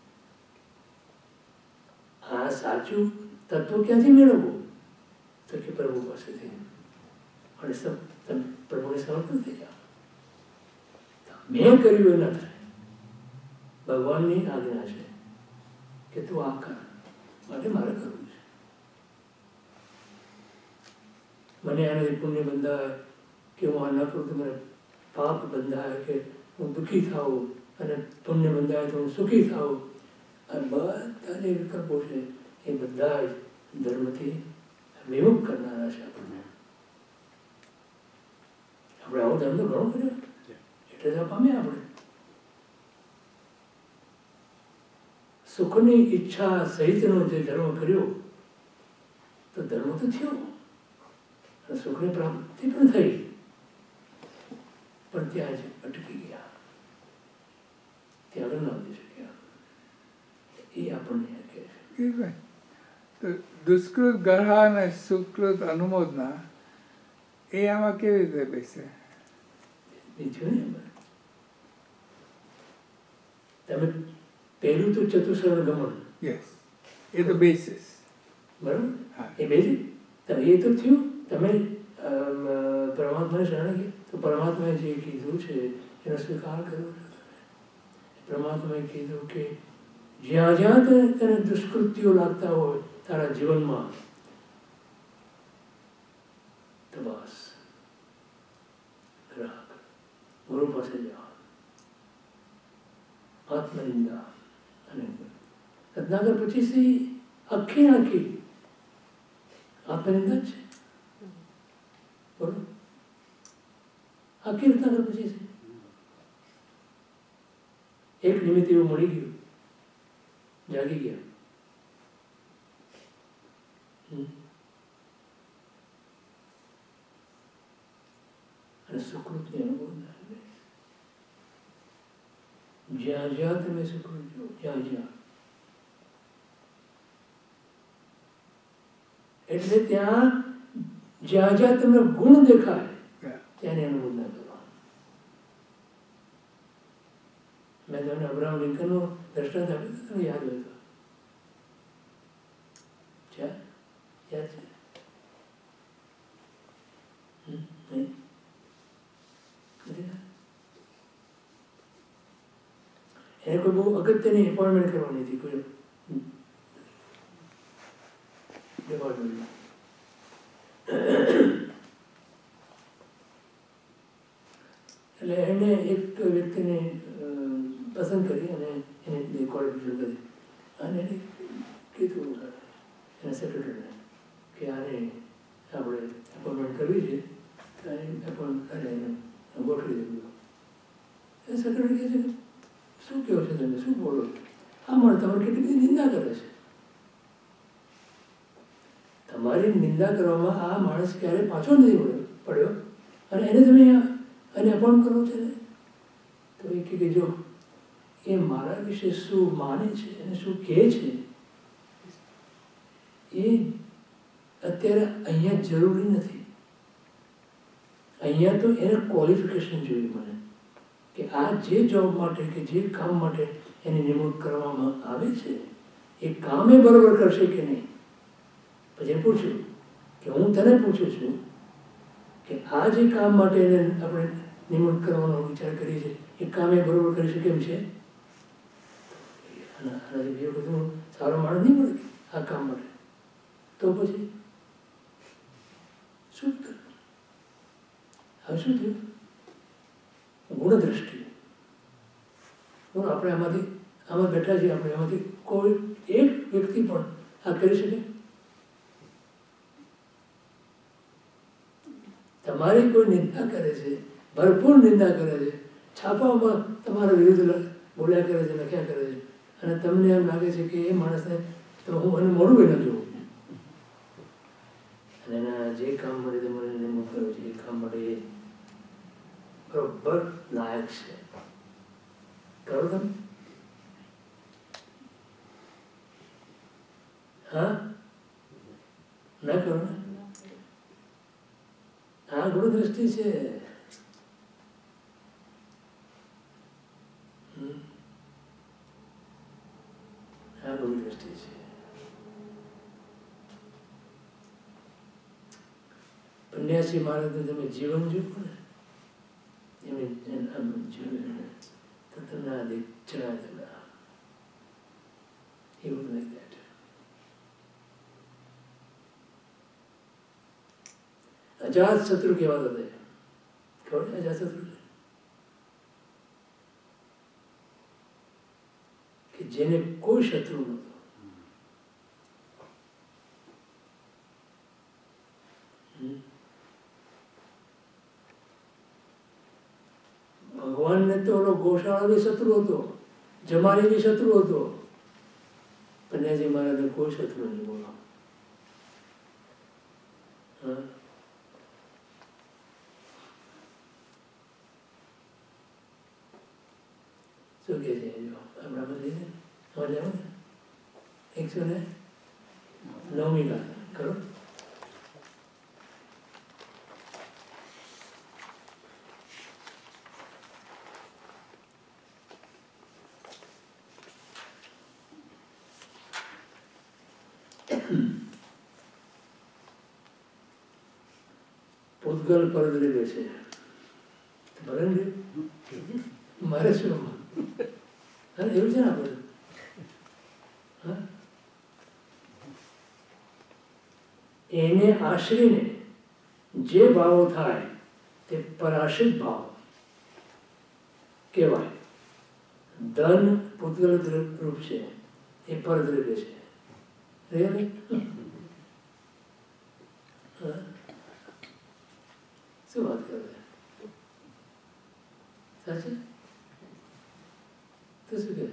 આ સાચું તત્વ ક્યાંથી મેળવવું? તો કે પ્રભુ પાસેથી. અને સબ તમે પ્રભુને સમર્પણ થઈ જાઓ. મેં કર્યું એ ના થાય. ભગવાનની આજ્ઞા છે કે તું આ કર, માટે મારે કરવું છે. મને આનાથી પુણ્ય બંધાય કે હું આ ન કરું તો મને પાપ બંધાય કે હું દુઃખી થાઉં, અને પુણ્ય બંધાય તો હું સુખી થાઉં. આ બધા જે વિકલ્પો છે એ બધા જ ધર્મથી વિમુખ કરનારા છે આપણને. આપણે આવો ધર્મ તો ઘણો કર્યો એટલે તો પામ્યા આપણે. સુખની ઈચ્છા સહિતનો જે ધર્મ કર્યો તો ધર્મ તો થયો અને સુખની પ્રાપ્તિ પણ થઈ, પણ ત્યાં જ અટકી ગયા, ત્યાં આગળ ના વધી શક્યા. એ આપણને કહે છે. તો દુષ્કૃત ગરહા અને સુકૃત અનુમોદના એ આમાં કેવી રીતે બેસે? થયું ને એમાં તમે પહેલું તો ચતુષ્રણ ગમન, યસ, એ તો બેસિસ, બરાબર, હા, એ બેસી એ તો થયું. તમે પરમાત્માને શરણે ગયા તો પરમાત્માએ જે કીધું છે એનો સ્વીકાર કર્યો છે. પરમાત્માએ કીધું કે જ્યાં જ્યાં તને તને દુષ્કૃત્યો લાગતા હોય તારા જીવનમાં તો બસ રાખ, ગુરુ પાસે જાઓ, આત્મનિંદા. અને રત્નાકર પચીસથી આખી આખી આત્મનિંદા જ છે, બરોબર, આખી રત્નાકર પચીસ એક નિમિત્ત એવું મળી ગયું, જાગી ગયા. અને સુકૃતની અનુભવ ના જ્યાં જ્યાં તમે સુકૃત જો, જ્યાં જ્યાં એટલે ત્યાં જ્યાં જ્યાં તમને ગુણ દેખાય ત્યાંની અનુભવ ના કરવા. મેં તમને અબ્રાહમ લિંકનનું દ્રષ્ટાંત આપ્યું હતું, તમને યાદ હોય તો? છે યાદ છે? નહીં? એને કોઈ બહુ અગત્યની એપોઇન્ટમેન્ટ કરવાની હતી કોઈ ડિપાર્ટમેન્ટમાં. એટલે એને એક વ્યક્તિને પસંદ કરી અને એને ક્વોલિફિકેશન કરી અને એને કીધું એના સેક્રેટરીને કે આને આપણે એપોઇન્ટમેન્ટ કરવી છે, એપોઇન્ટ કરે એને ગોઠવી દીધું. એ સેક્રેટરી કહે છે કે શું કહો છો તમે, શું બોલો, આ માણસ તમારે કેટલી બધી નિંદા કરે છે, તમારી નિંદા કરવામાં આ માણસ ક્યારેય પાછો નથી પડ્યો અને એને તમે એને એપોઇન્ટ કરવો છે ને? તો એ કે જો એ મારા વિશે શું માને છે અને શું કહે છે એ અત્યારે અહીંયા જરૂરી નથી. અહીંયા તો એને ક્વોલિફિકેશન જોઈએ મને કે આ જે જોબ માટે કે જે કામ માટે એની નિમણૂક કરવામાં આવે છે એ કામ એ બરોબર કરશે કે નહીં. પછી પૂછ્યું કે હું તને પૂછું છું કે આ જે કામ માટે એને આપણે નિમણૂક કરવાનો વિચાર કરીએ છીએ એ કામ એ બરોબર કરી શકે એમ છે? આનાથી બીજો બધું સારો માણસ નહીં મળે આ કામ માટે. તો પછી શું કરવું? હવે શું થયું? ગુણદ્રષ્ટિ. આપણે આમાંથી આમાં બેઠા છીએ, આપણે એમાંથી કોઈ એક વ્યક્તિ પણ આ કરી શકે? તમારી કોઈ નિંદા કરે છે, ભરપૂર નિંદા કરે છે, છાપામાં તમારા વિરુદ્ધ બોલ્યા કરે છે, લખ્યા કરે છે અને તમને એમ લાગે છે કે એ માણસને તો હું મને મોડું બી ન જોઉં અને એના જે કામ માટે તમારે નિમણૂક કર્યો છે એ કામ માટે એ બરોબર લાયક છે. કરો તમે? હા ના કરો ને? આ ગુણદ્રષ્ટિ છે. આ ગુણદ્રષ્ટિ છે. પન્યાસી મહારાજનું તમે જીવન જોયું ને એમ જોયું તો તમને આ દેખ ચડાય તમને એવું લાઈક દેટ. અજાત શત્રુ કહેવાતા હતા. ખબર છે અજાત શત્રુ? કે જેને કોઈ શત્રુ નહોતો. ભગવાનને તો ઓલો ગોશાળા બી શત્રુ હતો, જમારી બી શત્રુ હતો, કન્યાજી મહારાજને કોઈ શત્રુ નહીં બોલો. હા, શું કે છે? જો આપણા બધી મજા આવે ને એકસો ને નવમી ગાથા ખરો. પૂતગલ પરદરે બેસે ભલે ને મારે શું હા એવું છે ને આપણે. હા, એને આશરીને જે ભાવો થાય તે પરાશ્રિત ભાવ કહેવાય. ધન પૂતગલ રૂપ છે, એ પરદ્રવ્ય છે. Really? હા, શું વાત કરે? સાચું? તો શું કહે?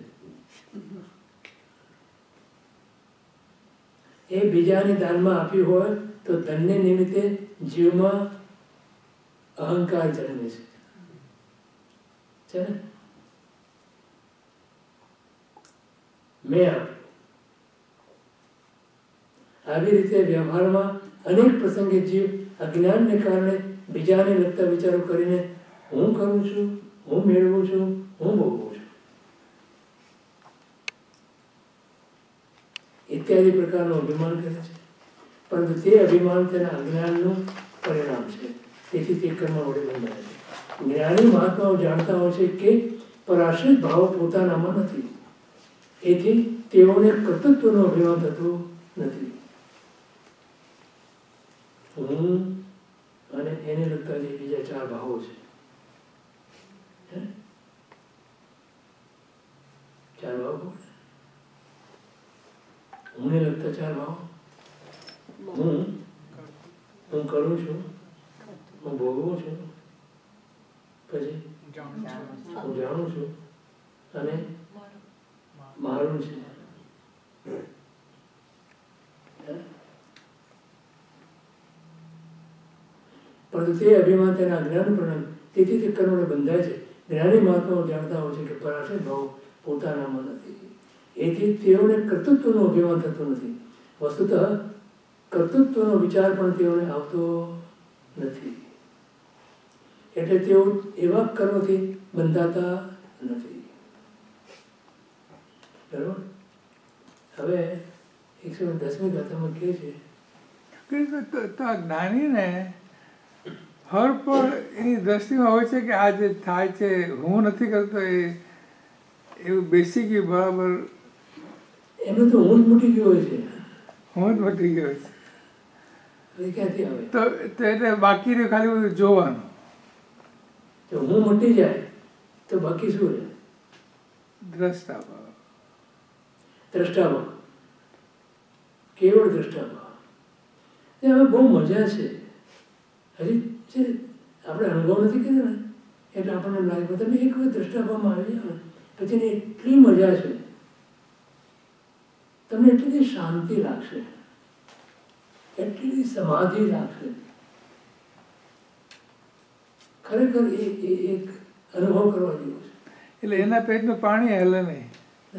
એ બીજાને દાનમાં આપ્યું હોય તો ધનને નિમિત્તે જીવમાં અહંકાર જન્મે છે. છે ને? મેં આપ્યું. આવી રીતે વ્યવહારમાં અનેક પ્રસંગે જીવ અજ્ઞાનને કારણે બીજાને લગતા વિચારો કરીને હું કરું છું, હું મેળવું છું, હું ભોગવું છું ઇત્યાદિ પ્રકારનું અભિમાન કરે છે. પરંતુ તે અભિમાન તેના અજ્ઞાનનું પરિણામ છે. તેથી તે કર્મ વડે બંધાય છે. જ્ઞાની મહાત્માઓ જાણતા હોય છે કે પરાશ્રિત ભાવ પોતાનામાં નથી. એથી તેઓને કર્તૃત્વનું અભિમાન થતું નથી. હું અને એને લગતા જે બીજા ચાર ભાવો છે, ચાર ભાવો હું લગતા ચાર ભાવો હું હું કરું છું, હું ભોગવું છું, પછી હું જાણું છું અને મારું છે. પરંતુ તે અભિમાન તેના અજ્ઞાનનું પરિણામ. તેથી તે કર્મને બંધાય છે. જ્ઞાની મહાત્માઓ જાણતા હોય છે કે પરાશ્રિત ભાવ પોતાનામાં નથી. એથી તેઓને કર્તૃત્વનું અભિમાન થતું નથી. વસ્તુતઃ કર્તૃત્વનો વિચાર પણ તેઓને આવતો નથી. એટલે તેઓ એવા કર્મથી બંધાતા નથી. બરાબર. હવે એકસો દસમી ગાથામાં કહે છે તો જ્ઞાનીને હર પર એની દ્રષ્ટિમાં હોય છે કે આ જે થાય છે હું નથી કરતો, એ એવું બેસી ગયું બરાબર. એનું તો હું જ મૂકી ગયો હોય છે. હું જ મટી ગયો છે. એ ક્યાંથી આવે? તો એટલે બાકી રહ્યું ખાલી બધું જોવાનું. જો હું મટી જાય તો બાકી શું રહે? દ્રષ્ટા ભાવ. દ્રષ્ટાભાવ, કેવળ દ્રષ્ટાભાવ. એ હવે બહુ મજા છે. હજી છે આપણે અનુભવ નથી કર્યો ને એટલે આપણને લાગે તમે એક વખત દ્રષ્ટાભાવમાં આવી જાઓ ને પછી એની એટલી મજા છે, તમને એટલી બધી શાંતિ લાગશે, એટલી બધી સમાધિ લાગશે. ખરેખર એ એક અનુભવ કરવા જેવો છે. એટલે એના પેટનું પાણી હલે નહીં.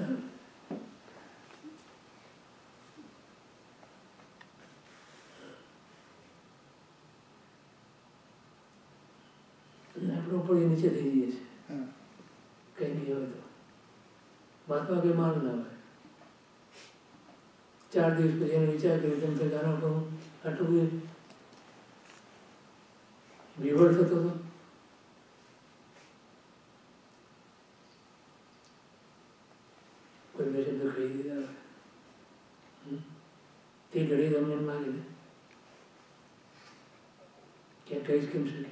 આપણે ઉપર નીચે થઈ જઈએ છીએ કઈ બી હોય તો. મહાત્મા કઈ માન ના હોય. ચાર દિવસ પછી એનો વિચાર કર્યો તેમ તે ગાના પર આટલું બધું વિવળ થતો હતો. કોઈ બે શબ્દ કહી દીધા તે ઘડી તમને એમ લાગે ને ક્યાં કહી જ કેમ શકે.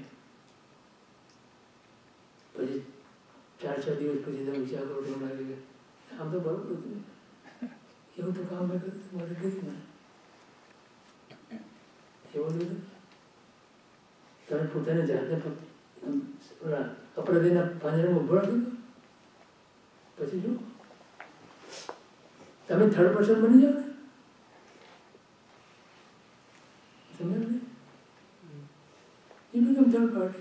પછી ચાર છ દિવસ પછી તમે વિચાર કરો તો એમ લાગે કે આમ તો બરોબર હતું, એવું તો કામ મેં કર્યું મારે કર્યું ને એવું લીધું. તમે પોતાને જાતે ઓલા અપરાધીના પાંજરામાં ઉભા દીધો પછી જો તમે થર્ડ પર્સન બની જાઓ ને, સમજાયું ને? You become third party.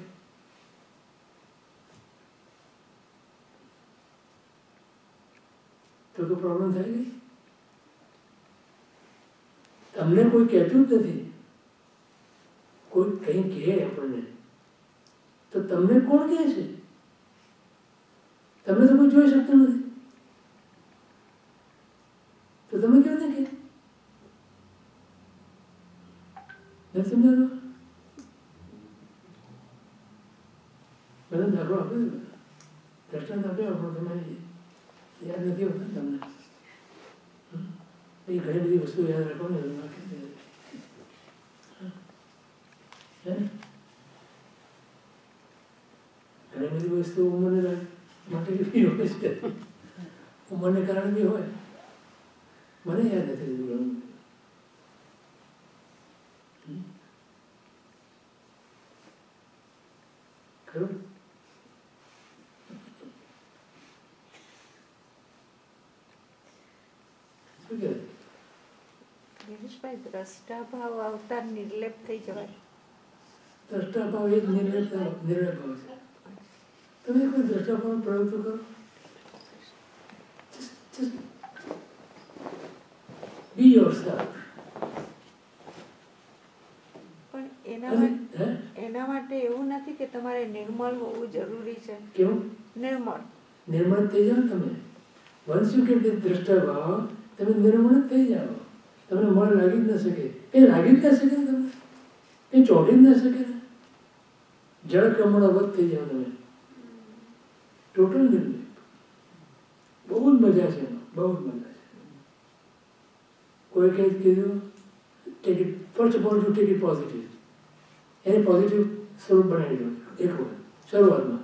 તો કોઈ પ્રોબ્લેમ થાય ગઈ? તમને કોઈ કહેતું જ નથી, કોઈ કંઈ કહે આપણને તો તમને કોણ કહે છે? તમને તો કોઈ જોઈ શકતું નથી, તો તમે કેવી રીતે કહે? નથી સમજાયું? બધા દાખલો આપે છે, દ્રષ્ટાંત આપ્યા પણ તમે યાદ નથી હોતા તમને. એ ઘણી બધી વસ્તુ યાદ રાખવાની ઘણી બધી વસ્તુ ઉંમરને માટે બી હોય છે, ઉંમરને કારણે બી હોય. મને યાદ નથી લીધું ખરું. શું કહેવાય? ગિરીશભાઈ, દ્રષ્ટા ભાવ આવતા નિર્લેપ થઈ જવાય. દ્રષ્ટા ભાવ એ જ નિર્લેપ નિર્લેપ ભાવ છે. તમે કોઈ દ્રષ્ટા ભાવનો પ્રયોગ તો કરો. Be yourself. પણ એના માટે એના માટે એવું નથી કે તમારે નિર્મળ હોવું જરૂરી છે. કેવું? નિર્મળ નિર્મળ થઈ જાઓ તમે. વન્સ યુ ગેટ ધ દ્રષ્ટા ભાવ, તમે નિર્મળ જ થઈ જાઓ. તમને મળ લાગી જ ન શકે. એ લાગી જ ન શકે ને તમને, એ ચોંટી જ ન શકે ને. જળ કમળાવત થઈ જાઓ તમે, ટોટલ નિર્લેપ. બહુ જ મજા છે એમાં, બહુ જ મજા છે. કોઈ કંઈ કીધું take it, first of all to take it positive. એને પોઝિટિવ સ્વરૂપ બનાવી દો એક વખત શરૂઆતમાં,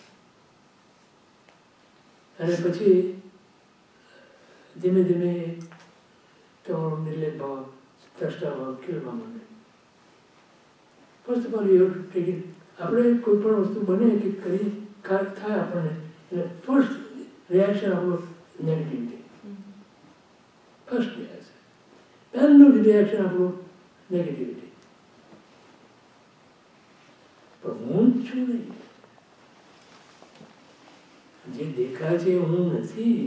અને પછી ધીમે ધીમે તમારો નિર્લેપ ભાવ, દ્રષ્ટા ભાવ ખીલવા માંડે. First of all you take it. આપણે કોઈ પણ વસ્તુ બને કે કરી થાય આપણને, એટલે ફર્સ્ટ રિએક્શન આપણું નેગેટિવિટી. ફર્સ્ટ રિએક્શન, પહેલું રિએક્શન આપણું નેગેટિવિટી. પણ હું જ છું નહીં, જે દેખાય છે હું નથી.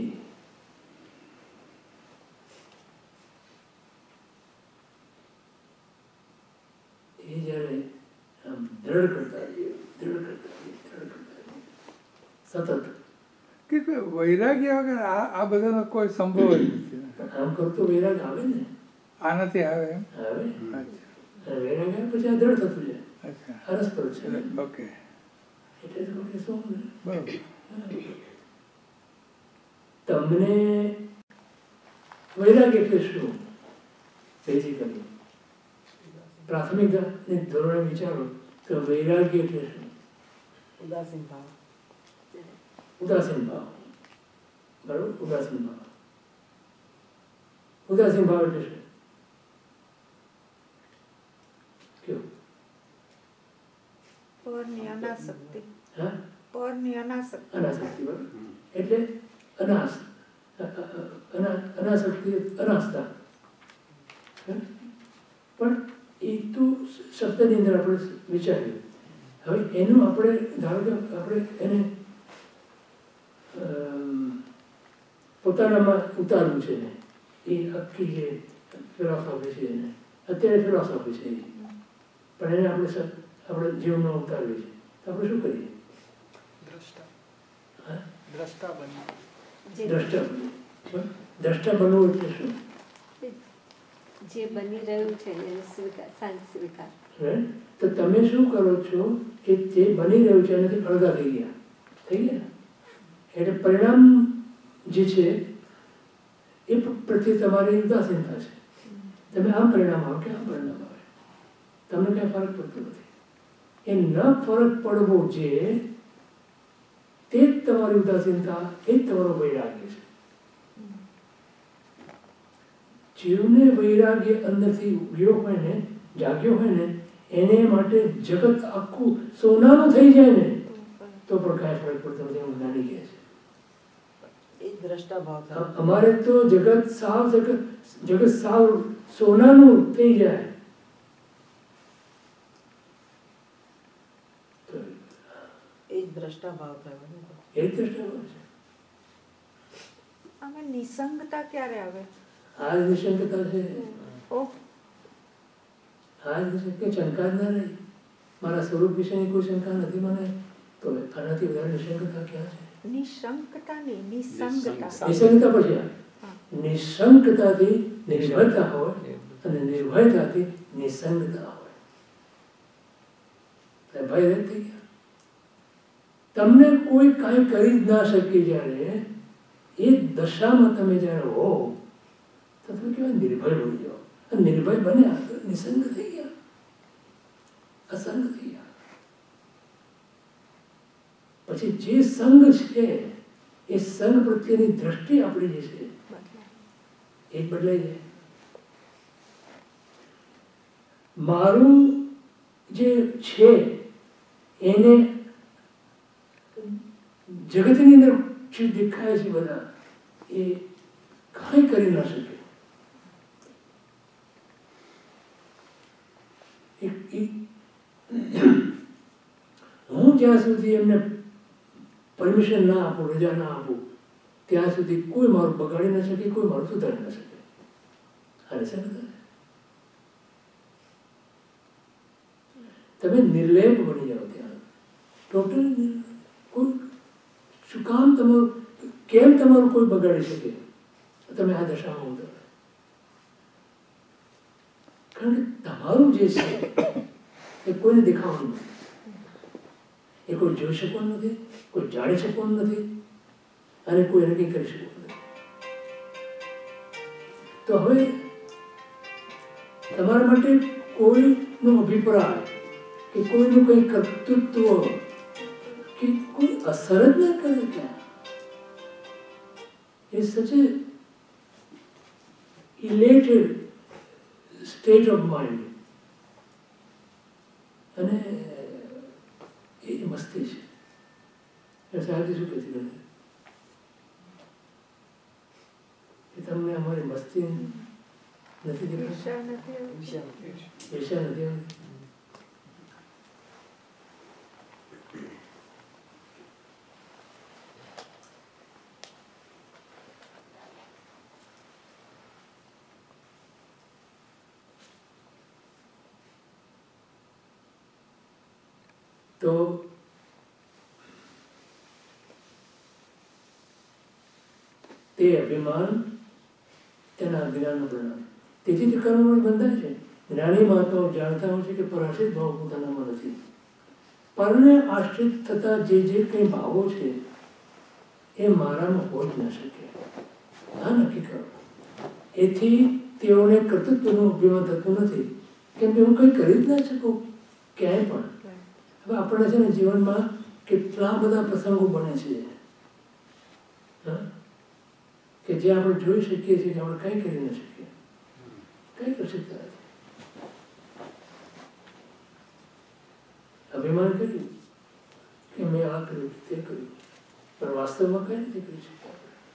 એ જ્યારે આમ દ્રઢ કરતા જઈએ, દ્રઢ કરતા જઈએ, દ્રઢ કરતા જઈએ સતત. કે વૈરાગ્ય વગર આ આ બધાનો કોઈ સંભવ જ નથી. આમ કરતો વૈરાગ આવે ને, આ નથી આવે એમ. આવે. અચ્છા, અને વૈરાગ આવે પછી આ દ્રઢ થતું જાય. અચ્છા, હરસ પર છે. ઓકે, એટલે જ કહું કે શું ને, બરાબર. તમને વૈરાગ એટલે શું? બેઝિકલી પ્રાથમિક ધોરણે વિચારો તો વૈરાગ્ય એટલે શું? ઉદાસીન ભાવ. ઉદાસીન ભાવ. બરાબર, ઉદાસીન ભાવ. ઉદાસીન ભાવ એટલે શું? કેવું? પરની અનાસક્તિ. હા, પરની અનાસક્તિ. અનાસક્તિ. બરાબર, એટલે અનાસ, અનાસક્તિ, અનાસતા. પણ એ તો શબ્દની અંદર આપણે વિચાર્યું. હવે એનું આપણે ધારો કે આપણે એને પોતાનામાં ઉતારવું છે ને, એ આખી જે ફિલોસોફી છે એને અત્યારે ફિલોસોફી છે એ, પણ એને આપણે આપણે જીવનમાં ઉતારવી છે તો આપણે શું કરીએ? દ્રષ્ટા હા, દ્રષ્ટા બનવું. દ્રષ્ટા બનવું. દ્રષ્ટા બનવું એટલે શું? જે બની રહ્યું છે એને સ્વીકાર, શાંત સ્વીકાર. તો તમે શું કરો છો કે જે બની રહ્યું છે એનાથી અળગા થઈ ગયા, થઈ ગયા એટલે પરિણામ જે છે એ પ્રત્યે તમારી ઉદાસીનતા છે. તમે આમ પરિણામ આવે કે આમ પરિણામ આવે, તમને કંઈ ફરક પડતો નથી. એ ન ફરક પડવો જે તે જ તમારી ઉદાસીનતા, એ જ તમારો વૈરાગ્ય છે. જીવને વૈરાગ્ય અંદરથી ઉગ્યો હોય ને, જાગ્યો હોય ને, એને માટે જગત આખું સોનાનું થઈ જાય ને તો પણ કાંઈ ફરક પડતો નથી. હું નાની કહે છે એ દ્રષ્ટા ભાવ થાય. અમારે તો જગત સાવ જગત જગત સાવ સોનાનું થઈ જાય. એ જ દ્રષ્ટા ભાવ થાય. એ જ દ્રષ્ટા ભાવ છે. આમાં નિસંગતા ક્યારે આવે? આ જ નિશંકતા છે. ઓહ, આ જ નિશંક શંકા જ ના રહી. મારા સ્વરૂપ વિશેની કોઈ શંકા નથી મને, તો આનાથી વધારે નિશંકતા ક્યાં છે? નિશંકતા નહીં, નિસંગતા. નિશંકતા પછી આવે. નિશંકતાથી નિર્ભયતા હોય અને નિર્ભયતાથી નિસંગતા હોય. ભય રદ થઈ ગયા. તમને કોઈ કાંઈ કરી જ ના શકે જ્યારે એ દશામાં તમે જ્યારે હો તો તમે કેવાય નિર્ભય બની જાઓ. અને નિર્ભય બન્યા તો નિસંગ થઈ ગયા, અસંગ થઈ ગયા. પછી જે સંગ છે એ સંગ પ્રત્યેની દ્રષ્ટિ આપણી જે છે એ બદલાઈ જાય. મારું જે છે એને જગતની અંદર જે દેખાય છે બધા એ કાંઈ કરી ના શકે. હું જ્યાં સુધી એમને પરમિશન ના આપું, રજા ના આપું, ત્યાં સુધી કોઈ મારું બગાડી ના શકે, કોઈ મારું સુધારી ના શકે. અને સંગતા તમે નિર્લેપ બની જાઓ ત્યાં ટોટલ. કોઈ શું કામ તમારું, કેમ તમારું કોઈ બગાડી શકે તમે આ દશામાં ઉતરો? કારણ કે તમારું જે છે એ કોઈને દેખાવાનું નથી, એ કોઈ જોઈ શકવાનું નથી, કોઈ જાણી શકવાનું નથી, અને કોઈ એને કંઈ કરી શકવાનું નથી. તો હવે તમારા માટે કોઈનો અભિપ્રાય કે કોઈનું કંઈ કર્તૃત્વ કે કોઈ અસર જ ના કરે ત્યાં. એ such a elated state of mind. અને એ મસ્તી છે. એ સાહેબ શું કહેતી કરે કે તમને અમારી મસ્તી નથી દેખાતી, ઈર્ષા નથી આવતી. તો તે અભિમાન તેના અજ્ઞાનનું પરિણામ. તેથી તે કર્મોને બંધાય છે. જ્ઞાની મહાત્માઓ જાણતા હોય છે કે પરાશ્રિત ભાવ પોતાનામાં નથી. પરને આશ્રિત થતા જે જે કંઈ ભાવો છે એ મારામાં હોઈ જ ના શકે. આ નક્કી કરો. એથી તેઓને કર્તૃત્વનું અભિમાન થતું નથી, કેમ કે હું કંઈ કરી જ ના શકું ક્યાંય પણ. હવે આપણે છે ને જીવનમાં કેટલા બધા પ્રસંગો બને છે કે જે આપણે જોઈ શકીએ છીએ કે આપણે કંઈ કરી ન શકીએ, કંઈ કરી શકતા નથી. અભિમાન કર્યું કે મેં આ કર્યું તે કર્યું, પણ વાસ્તવમાં કંઈ નથી કરી શકતા.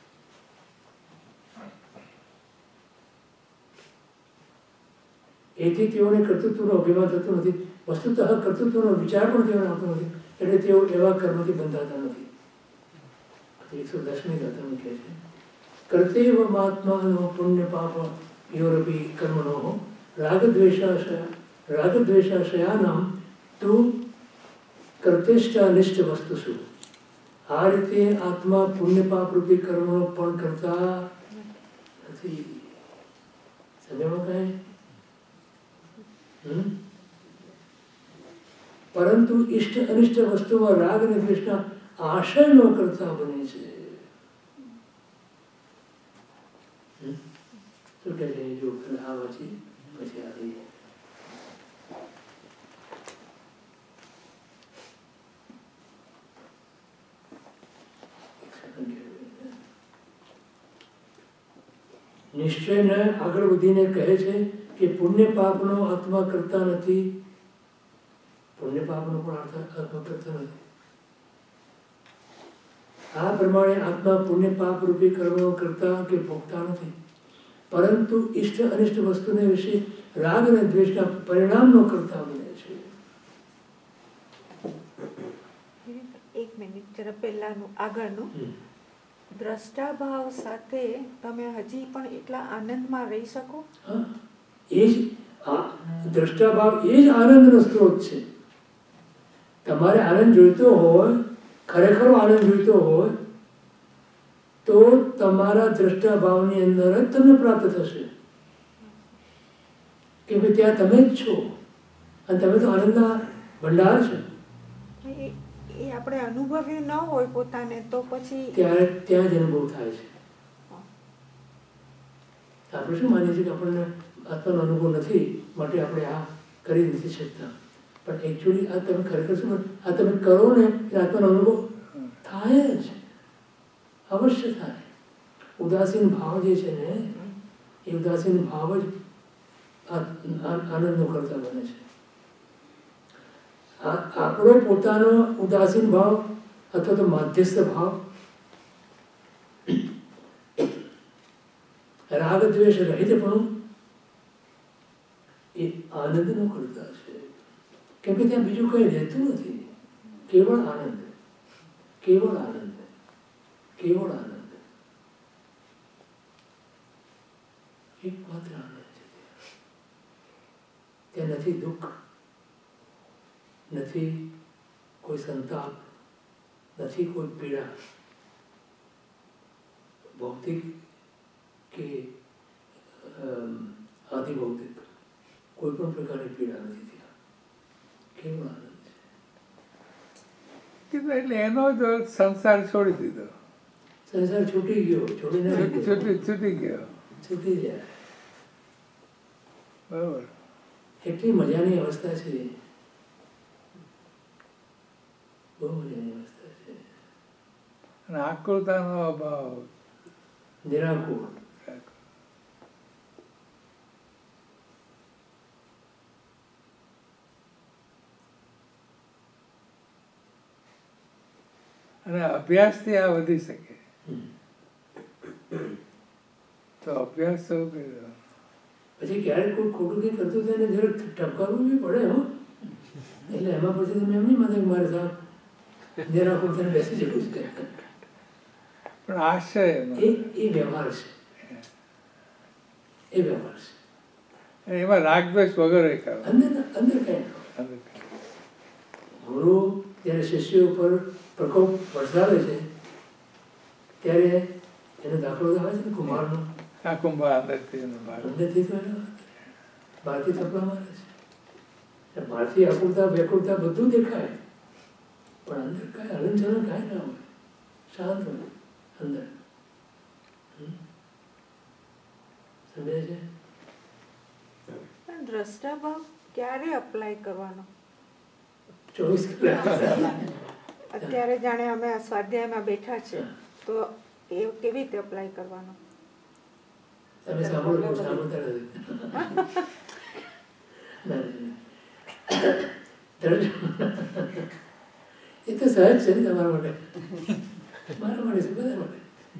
એથી તેઓને કર્તૃત્વનો અભિમાન થતું નથી. વસ્તુતઃ કર્તૃત્વનો વિચાર પણ તેઓને આવતો નથી, એટલે તેઓ એવા કર્મથી બંધાતા નથી. એકસો દસમી ગાથામાં કહે છે કર્તેવ મહાત્માનો પુણ્ય પાપ યોરપી કર્મણો રાગદ્વેષાશય રાગદ્વેષાશયાનામ તું કર્તેષ્ટાનિષ્ઠ વસ્તુસુ. આ રીતે આત્મા પુણ્ય પાપ રૂપી કર્મનો પણ કરતા નથી. સમજમાં કહે પરંતુ ઇષ્ટ અનિષ્ટ વસ્તુમાં રાગ અને દ્વેષના આશય નો કરતા બને છે. શું કહે છે? જો આ પછી પછી આ રહીએ. નિશ્ચયને આગળ વધીને કહે છે કે પુણ્ય પાપનો આત્મા કરતા નથી. પુણ્ય પાપનો પણ આત્મા કરતા નથી. આ પ્રમાણે આત્મા પુણ્ય પાપ રૂપી કર્મો કરતા કે ભોગતા નથી, પરંતુ ઇષ્ટ અનિષ્ટ વસ્તુને વિશે રાગ અને દ્વેષના પરિણામનો કરતા બને છે. એક મિનિટ જરા પહેલાનું આગળનું દ્રષ્ટાભાવ સાથે તમે હજી પણ એટલા આનંદમાં રહી શકો? હા, એ જ દ્રષ્ટાભાવ એ જ આનંદનો સ્ત્રોત છે. તમારે આનંદ જોઈતો હોય, ખરેખર આનંદ જોઈતો હોય તો તમારા દ્રષ્ટાભાવની અંદર જ તમને પ્રાપ્ત થશે. કે ભાઈ ત્યાં તમે જ છો અને તમે તો આનંદના ભંડાર છો. એ આપણે અનુભવ્યું ન હોય પોતાને તો પછી ત્યારે ત્યાં જ અનુભવ થાય છે. આપણે શું માનીએ છીએ કે આપણને આત્માનો અનુભવ નથી માટે આપણે આ કરી નથી શકતા, પણ એકચ્યુઅલી આ તમે ખરેખર શું આ તમે કરો ને એ આત્માનો અનુભવ થાય જ, અવશ્ય થાય. ઉદાસીન ભાવ જે છે ને એ ઉદાસીન ભાવ જ આનંદનો કરતા બને છે. આપણો પોતાનો ઉદાસીન ભાવ અથવા તો માધ્યસ્થ ભાવ રાગ દ્વેષ રહિતપણું એ આનંદનો કરતા છે. કેમ કે ત્યાં બીજું કંઈ રહેતું નથી, કેવળ આનંદ, કેવળ આનંદ, કેવળ આનંદ, એકમાત્ર આનંદ છે. ત્યાં નથી દુઃખ, નથી કોઈ સંતાપ, નથી કોઈ પીડા, ભૌતિક કે આધિભૌતિક કોઈ પણ પ્રકારની પીડા નથી ત્યાં, કેવળ આનંદ છે. એટલે એનો જ સંસાર છોડી દીધો, સંસાર છૂટી ગયો, છોડીને છૂટી છૂટી ગયો, છૂટી જાય. બરોબર. એટલી મજાની અવસ્થા છે, બહુ મજાની અવસ્થા છે. અને આકુરતાનો અભાવ, નિરાકુર. અને અભ્યાસથી આ વધી શકે તો અભ્યાસ શરૂ કરી દો. પછી ક્યારેક કોઈ ખોટું કંઈ કરતું થાય ને જરા ટપકાવવું બી પડે. હો એટલે એમાં પછી તમે એમ નહીં માને કે મારે સાહેબ નિરાકુર થઈને બેસી જવું છે. પણ આશય એ એ વ્યવહાર છે, એ વ્યવહાર છે. એમાં રાગદ્વેષ વગર એ કરો. અંદર અંદર કઈ ગુરુ જ્યારે શિષ્યો ઉપર પ્રકોપ વરસાવે છે ત્યારે એનો દાખલો આવે છે ને કુંભારનો. આ કુંભાર અંદરથી અંદરથી તો એને બહારથી થપ્પા મારે છે. બહારથી આકુરતા વ્યાકુરતા બધું દેખાય, પણ અંદર કાંઈ હલનચલન કાંઈ ના હોય, શાંત હોય અંદર. સમજાય છે? પણ દ્રષ્ટાભાવ ક્યારે અપ્લાય કરવાનો? ચોવીસ કલાક. અત્યારે જાણે અમે આ સ્વાધ્યાયમાં બેઠા છે તો એ કેવી રીતે અપ્લાય કરવાનો? તમે સાંભળો સાંભળતા નથી. એ તો સહજ છે ને તમારા માટે, મારા માટે છે, બધા માટે.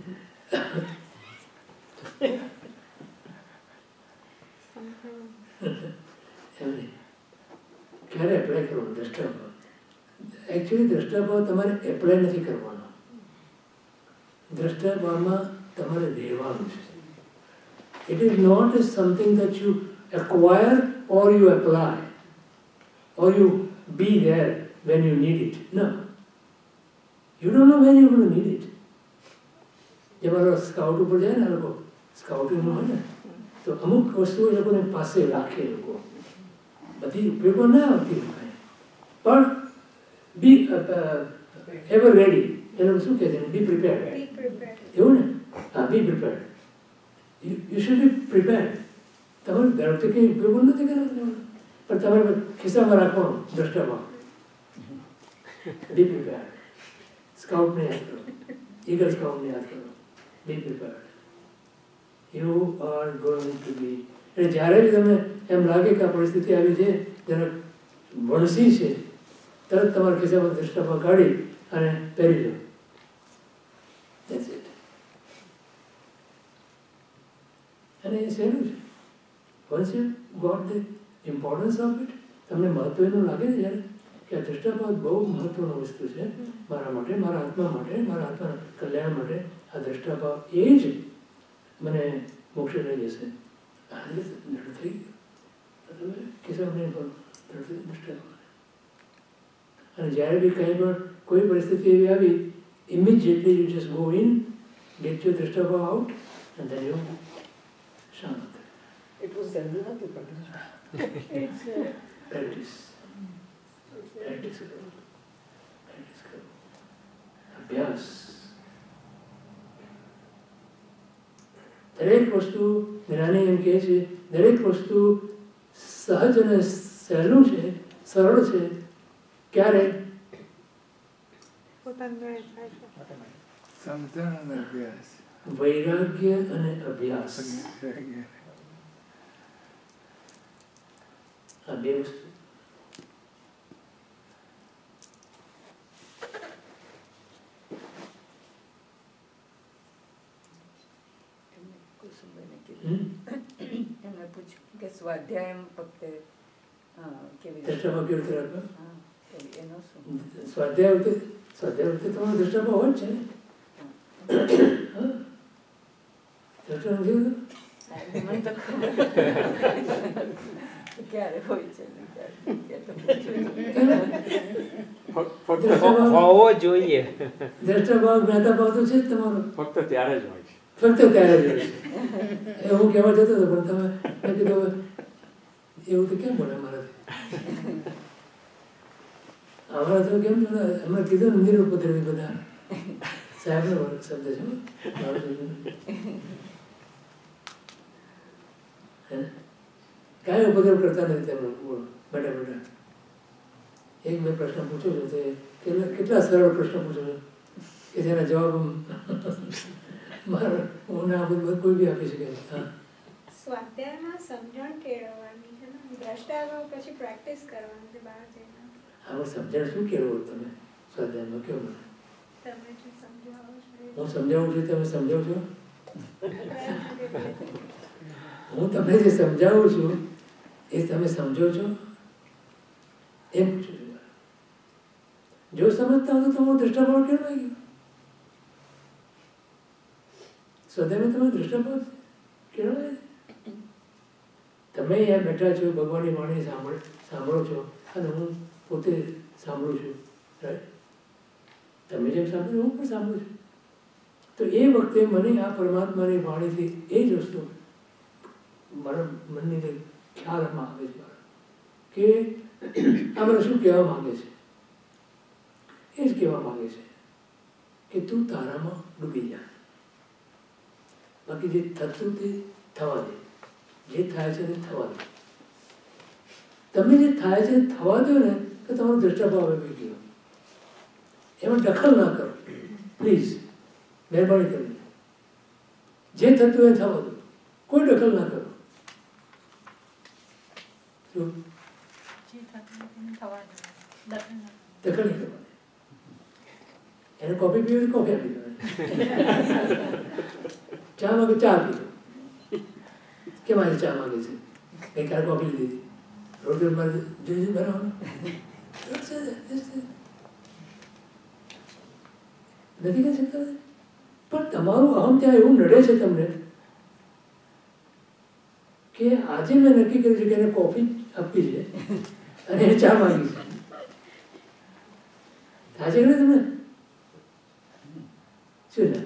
એમ નહીં. ક્યારે એપ્લાય કરવાનો દ્રષ્ટાભાવ? એકચ્યુઅલી દ્રષ્ટાભાવ તમારે એપ્લાય નથી કરવાનો, દ્રષ્ટાભાવમાં તમારે રહેવાનું છે. It is not something that you acquire or you apply or you be there when you need it. No. You don't know when you're going to need it. જેમાં સ્કાઉટ ઉપર જાય ને લોકો, સ્કાઉટિંગમાં હોય ને તો અમુક વસ્તુઓ એ લોકોને પાસે રાખે લોકો, બધી ઉપયોગમાં ના આવતી હોય, પણ બી એવર રેડી. એ લોકો શું કહે છે? Be prepared. એવું ને? હા, be prepared. You, you should be prepared. તમારે ઝડપથી કંઈ ઉપયોગ નથી કરવાનો, પણ તમારે ખિસ્સામાં રાખવાનો દ્રષ્ટાભાવ. બી પ્રિપેર્ડ. સ્કાઉટને યાદ કરો, ઈગલ સ્કાઉટને યાદ કરો. Be prepared. You are going to be. એટલે જ્યારે બી તમને એમ લાગે કે આ પરિસ્થિતિ આવી છે, જરાક વણસી છે, તરત તમારા ખિસ્સામાં દ્રષ્ટાભાવ કાઢી અને પહેરી લો. અને એ સહેલું છે. Once you got the importance of it, તમને મહત્વ એનું લાગે છે જ્યારે કે આ દ્રષ્ટાભાવ બહુ મહત્વની વસ્તુ છે મારા માટે, મારા આત્મા માટે, મારા આત્માના કલ્યાણ માટે. આ દ્રષ્ટાભાવ એ જ મને મોક્ષે લઈ જશે. આ રીતે દૃઢ થઈ ગયું. તમે કિશોરભાઈ પર દૃઢ દ્રષ્ટાભાવ. અને જ્યારે બી કંઈ પણ કોઈ પરિસ્થિતિ એવી આવી, immediately you just go in, get your દ્રષ્ટાભાવ આઉટ એન્ડ ધેન યુ શાંત. એટલું સહેલું નથી પણ પ્રેક્ટિસ પ્રેક્ટિસ કરો, પ્રેક્ટિસ કરો, અભ્યાસ. દરેક વસ્તુ જ્ઞાની એમ કહે છે, દરેક વસ્તુ સહજ અને સહેલું છે, સરળ છે. ક્યારે? સમજણ અને અભ્યાસ, વૈરાગ્ય અને અભ્યાસ, આ બે વસ્તુ. એમને પૂછ્યું કે સ્વાધ્યાય ફક્ત કેવી દ્રષ્ટાભાવ કેવી રીતે રાખવા? હા, એનો શું? સ્વાધ્યાય વખતે સ્વાધ્યાય વખતે તમારો દ્રષ્ટાભાવ હોય જ છે ને. હા, દ્રષ્ટાભાવ મને તો ખબર ક્યારે હોય છે ને હોવો જોઈએ. દ્રષ્ટાભાવ જ્ઞાતાભાવ તો છે જ તમારો, ફક્ત ત્યારે જ હોય છે. ફક્ત ત્યારે જ હોય છે. એ હું કહેવા જતો હતો પણ તમે મેં કીધું એવું તો કેમ બોલે મારાથી? અમારા તો કેમ હમણાં કીધું ને નિરુપદ્રવી બધા સાહેબનો શબ્દ છે. કાંઈ ઉપદ્રવ કરતા નથી તેમને. બેટા બેટા એક મેં પ્રશ્ન પૂછ્યો છું તે કેટલા સરળ પ્રશ્ન પૂછ્યો છું કે જેના જવાબ મારા હું ના બધું કોઈ બી આપી શકે. હા, સ્વાધ્યાયમાં સમજણ કેળવવાની છે ને, દ્રષ્ટાભાવ પછી પ્રેક્ટિસ કરવાની છે બહાર જઈને. આમાં સમજણ શું કેળવો તમે સ્વાધ્યાયમાં? કેવું મને તમે જે સમજાવો છો હું સમજાવું છું, તમે સમજાવ છો? હું તમને જે સમજાવું છું એ તમે સમજો છો એમ પૂછું છું. જો સમજતા હો તો તમારો દ્રષ્ટાભાવ કેળવાઈ ગયો. સ્વાધ્યાયમાં તમારો દ્રષ્ટાભાવ કેળવાય. તમે અહીંયા બેઠા છો, ભગવાનની વાણી સાંભળ સાંભળો છો અને હું પોતે સાંભળું છું. રાઈટ? તમે જેમ સાંભળ્યું હું પણ સાંભળું છું. તો એ વખતે મને આ પરમાત્માની વાણીથી એ જ વસ્તુ મારા મનની અંદર ખ્યાલમાં આવે છે મારા કે આ મને શું કહેવા માગે છે. એ જ કહેવા માગે છે કે તું તારામાં ડૂબી જા, બાકી જે થતું તે થવા દે, જે થાય છે તે થવા દે. તમે જે થાય છે થવા દો ને તો તમારો દ્રષ્ટાભાવ આવી ગયો. એમાં દખલ ના કરો પ્લીઝ, મહેરબાની કરીને. જે થતું એ થવા દો, કોઈ દખલ ના કરો. શું દખલ નહીં કરવાની. એને કોફી પીવી કોફી આપી દેવાની. ચા માગે ચા આપી દો. કેમ આજે ચા માગે છે? ગઈકાલે કોફી લીધી, રોટલી મારે જુદી બનાવવાનું નથી કહી શકતા. પણ તમારું અહમ ત્યાં એવું નડે છે તમને કે આજે મેં નક્કી કર્યું છે કે એને કોફી આપવી છે અને એ ચા માંગી છે. થાય છે કે નહીં તમને? શું ને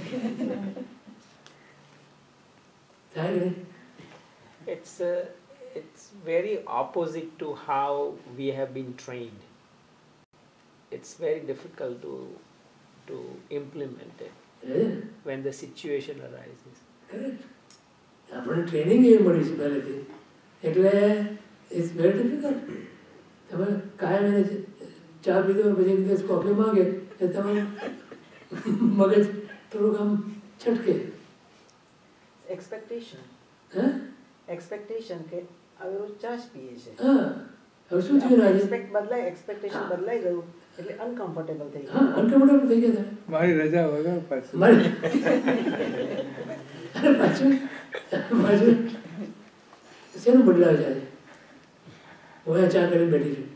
થાય કે નહીં? It's uh, it's very opposite to how we have been trained. It's very difficult to to implement it Yeah. when the situation arises. Correct. આપણને ટ્રેનિંગ એવી મળી છે પહેલેથી, એટલે ઇટ્સ વેરી ડિફિકલ્ટ. તમે કાયમ એને ચા પીધો પછી એક દિવસ કોફી માંગે એ તમારું મગજ થોડુંક આમ છટકે. એક્સપેક્ટેશન હા એક્સપેક્ટેશન કે હવે રોજ ચા જ પીએ છે. હા, હવે શું થયું આજે? એક્સપેક્ટ બદલાય, એક્સપેક્ટેશન બદલાઈ ગયું એટલે અનકમ્ફર્ટેબલ થઈ હા, ગયું. અનકમ્ફર્ટેબલ થઈ ગયા તમે. મારી રજા વગર પાછું મારે અરે પાછું પાછું શેનું બદલાવ જાય? હું અહીંયા ચા કરીને બેઠી છું.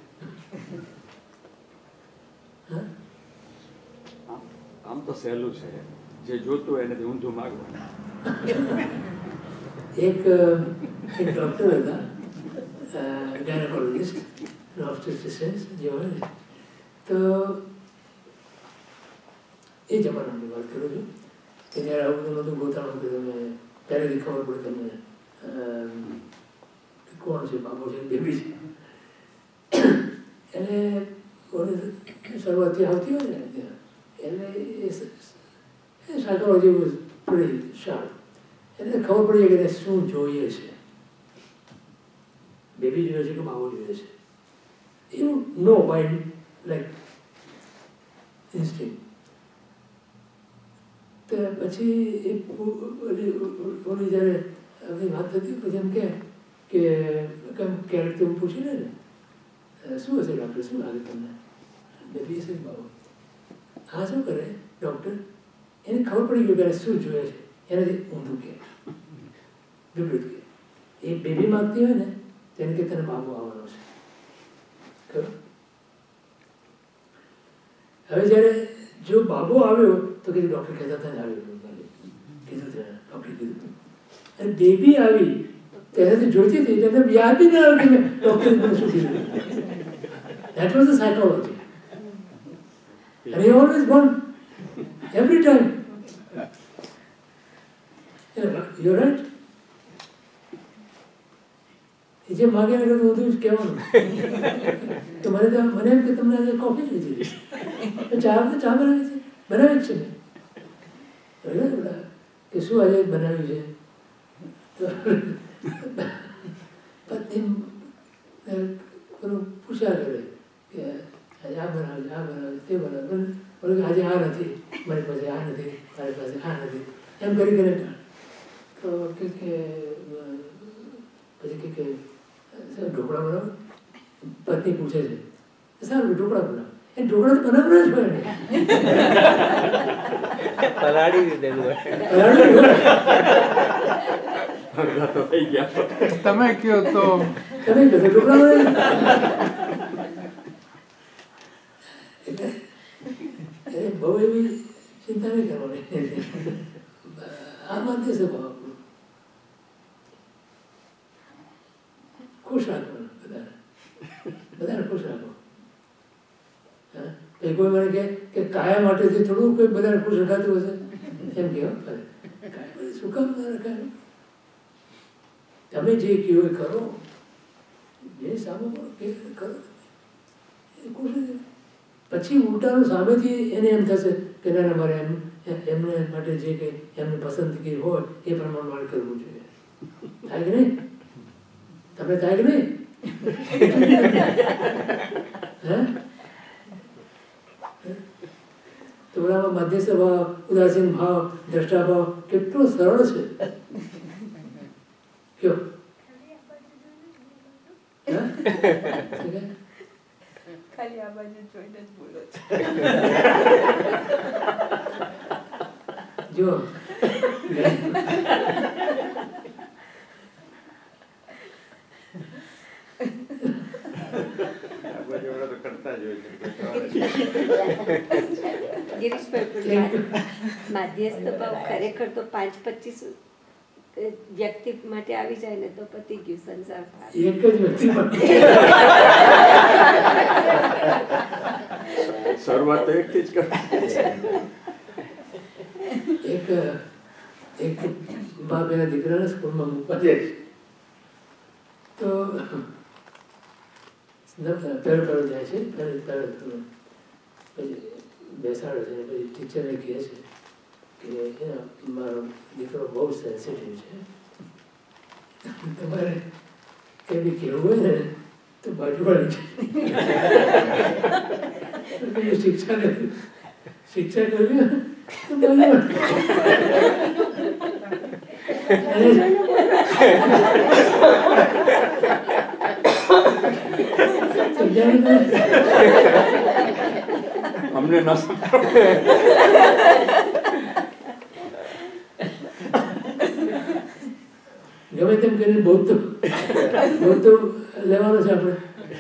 હા, આમ તો સહેલું છે, જે જોતું હોય એનાથી ઊંધું માગવાનું. એક એક ડૉક્ટર હતા, ગાયનેકોલોજિસ્ટ, ઓબ્સ્ટેટ્રિશિયન્સ જે હોય ને, તો એ જમાનાની વાત કરું છું કે જ્યારે આવું બધું નહોતું ગોતાણું કે તમે પહેલેથી ખબર પડે તમને કોણ છે, બાબો છે, બેબી છે. એને શરૂઆતથી આવતી હોય ને ત્યાં એટલે એ સાયકોલોજી વોઝ પ્રીટી શાર્પ. એને ખબર પડી જાય કે એને શું જોઈએ છે, બેબી જોઈએ છે કે બાબો જોઈએ છે. એવું નો બાય લાઈક ઇન્સ્ટિંક્ટ. તો પછી એ ઓલી જ્યારે આપણી વાત થતી પછી એમ કહે કે કેમ ક્યારેક તો પૂછી લે ને શું હશે ડૉક્ટર, શું લાગે તમને? બેબી હશે કે બાબો? હા, શું કરે ડૉક્ટર? એને ખબર પડી ગયું કે શું જોઈએ છે, એનાથી ઊંધું કહે, વિપરીત કહે. એ બેબી માગતી હોય ને તેને કે તને બાબો આવવાનો છે. ખબર? હવે જ્યારે જો બાબો આવ્યો તો કીધું ડૉક્ટર કહેતા હતા ને આવ્યો, કીધું ડૉક્ટર કીધું. અને બેબી આવી તેનાથી જોઈતી હતી તેને યાદ બી ના આવ્યું કે ડૉક્ટરે મને શું કીધું. That was the psychology. And he always won every time. You're right. એ જે માગે ને બધું જ કહેવાનું તો મને તો મને એમ કે તમને આજે કોફી જ લીધી ચા ચા બનાવી છે, બનાવી જ છે ને બધા કે શું આજે બનાવ્યું છે તો પત્ની પેલું પૂછ્યા કરે કે આજે આ બનાવે છે, આ બનાવે તે બનાવે, બોલે કે આજે આ નથી, મારી પાસે આ નથી, મારી પાસે આ નથી, એમ કરી કરીને તો કે પછી કે ઢોકળા બનાવો. પત્ની પૂછે છે સારું ઢોકળા બનાવો. એ ઢોકળા તો બનાવવાના જ હોય ને, પલાળી દીધેલું હોય. થઈ ગયા તમે કયો તો તમે કહો ઢોકળા બનાવે. એટલે બહુ એવી ચિંતા નહીં કરવાની. આ માધ્ય છે ભાવ આપણું. ખુશ રાખવાનું બધાને, બધાને ખુશ રાખો. હા, કોઈ મને કહે કે કાયા માટેથી થોડું કોઈ બધાને ખુશ રખાતું હશે એમ કહેવા કાયા શું કામ ના રખાય? તમે જે કહ્યું એ કરો, જે સામે કરો એ ખુશ જ. પછી ઉલટાનું સામેથી એને એમ થશે કે ના ના મારે એમ એમને માટે જે કંઈ એમને પસંદગી હોય એ પ્રમાણે મારે કરવું જોઈએ. થાય કે નહીં? તમને થાય કે નહીં? હે તો બરાબર મધ્યસ્થ ભાવ, ઉદાસીન ભાવ, દ્રષ્ટા ભાવ કેટલો સરળ છે. કયો ખાલી આ બાજુ જોઈને જ બોલો છો. જો ગિરીશભાઈ, માધ્યસ્થ ભાવ ખરેખર તો પાંચ પચીસ વ્યક્તિ માટે આવી જાય ને તો પતી ગયું સંસાર. એક જ વ્યક્તિ શરૂઆત તો એકથી જ કરવાની. એક એક બાપ એના દીકરાને સ્કૂલમાં મૂકવા જાય છે તો પહેલો પહેલો જાય છે, પહેલો પહેલો પછી બેસાડે છે. પછી ટીચરે કહે છે કે મારો દીકરો બહુ સેન્સિટિવ છે, તમારે કંઈ બી કહેવું હોય ને તો બાજુવાળી શિક્ષા શિક્ષા કરવી તો અમને ન ગમે તેમ કરીને બહુ તો બહુ તો લેવાનો છે આપણે.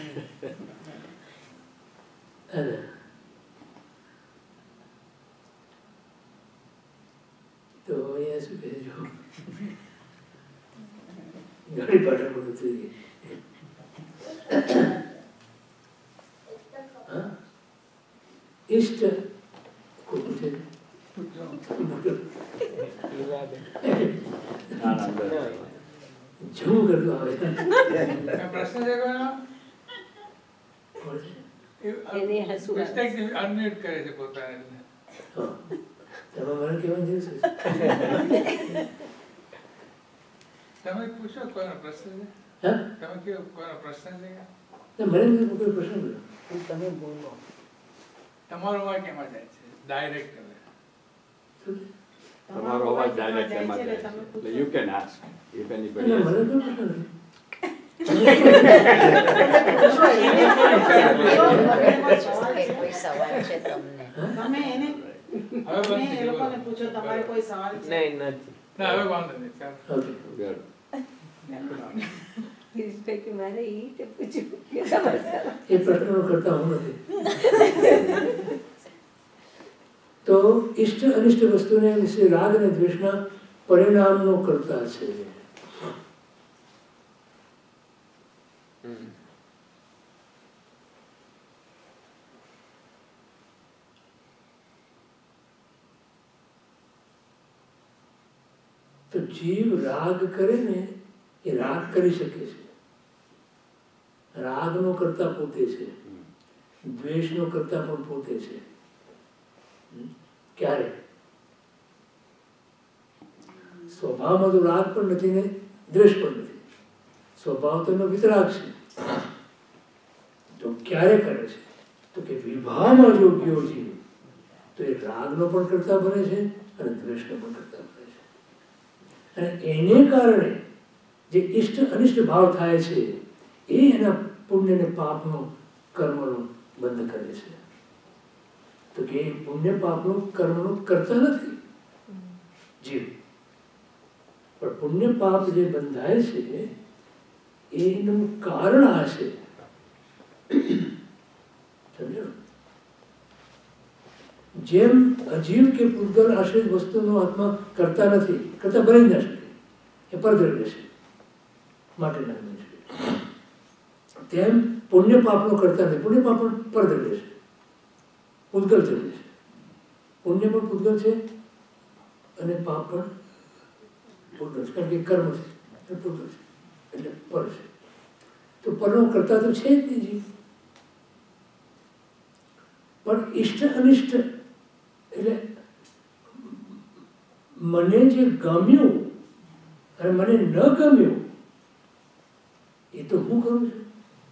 તો અહીંયા શું કહે જો ઘણી પાછળ બધું થઈ ગઈ. ઈષ્ટ ખોટું છે. જવું કરતું આવે. પ્રશ્ન છે કોઈનો? એને હસવું આવે. મિસ્ટેક અનમ્યુટ કરે છે પોતાને. તમે મને કહેવાનું જેવું છે. તમે પૂછો કોઈનો પ્રશ્ન છે? હા તમે કયો કોઈનો પ્રશ્ન છે? મને કોઈ પ્રશ્ન કર્યો. તમે બોલો. તમારો અવાજ કેમાં જાય છે? ડાયરેક્ટ હવે. તમારો અવાજ ડાયરેક્ટ એમાં જાય છે. એટલે you can ask if anybody મને કોઈ પ્રશ્ન નથી. કોઈ સવાલ છે તમને? તમે એને હવે તમે એ બંધ લોકોને પૂછો તમારે કોઈ સવાલ છે? નહીં નથી. ના હવે વાંધો નહીં. ચાલો. ઓકે. ગિરીશભાઈ કે મારે એ રીતે પૂછ્યું કે તમારે સવાલ. એ પ્રશ્નો કરતા હું નથી. તો ઇષ્ટ અનિષ્ટ વસ્તુને વિશે રાગ અને દ્વેષના પરિણામનો કરતા છે. તો જીવ રાગ કરે ને એ રાગ કરી શકે છે. રાગનો કરતા પોતે છે, દ્વેષનો કરતા પણ પોતે છે. ક્યારે? સ્વભાવમાં તો રાગ પણ નથી ને દ્વેષ પણ નથી. સ્વભાવ તો એનો વિતરાગ છે. તો ક્યારે કરે છે? તો કે વિભાવમાં જો ગયો જીવ તો એ રાગનો પણ કરતા બને છે અને દ્વેષનો પણ કરતા બને છે. અને એને કારણે જે ઇષ્ટ અનિષ્ટ ભાવ થાય છે એ એના પુણ્ય ને પાપનો કર્મનો બંધ કરે છે. તો કે પુણ્ય પાપનો કર્મનો કરતા નથી જીવ, પણ પુણ્ય પાપ જે બંધાય છે એનું કારણ આ છે. સમજો? જેમ અજીવ કે પૂતગલ આશ્રિત વસ્તુનો આત્મા કરતા નથી, કરતા બની જ ના શકે, એ પરદ્રવ્ય છે માટે ના બની શકે. તેમ પુણ્ય પાપનો કરતા નથી. પુણ્ય પાપ પણ પરદ્રવ્ય છે, પૂતગલ દ્રવ્ય છે. પુણ્ય પણ પૂતગલ છે અને પાપ પણ પૂતગલ છે, કારણ કે કર્મ છે એ પૂતગલ છે એટલે પર છે. તો પરનો કરતા તો છે જ નહીં જીવ. પણ ઇષ્ટ અનિષ્ટ એટલે મને જે ગમ્યું અને મને ન ગમ્યું એ તો હું કરું છું.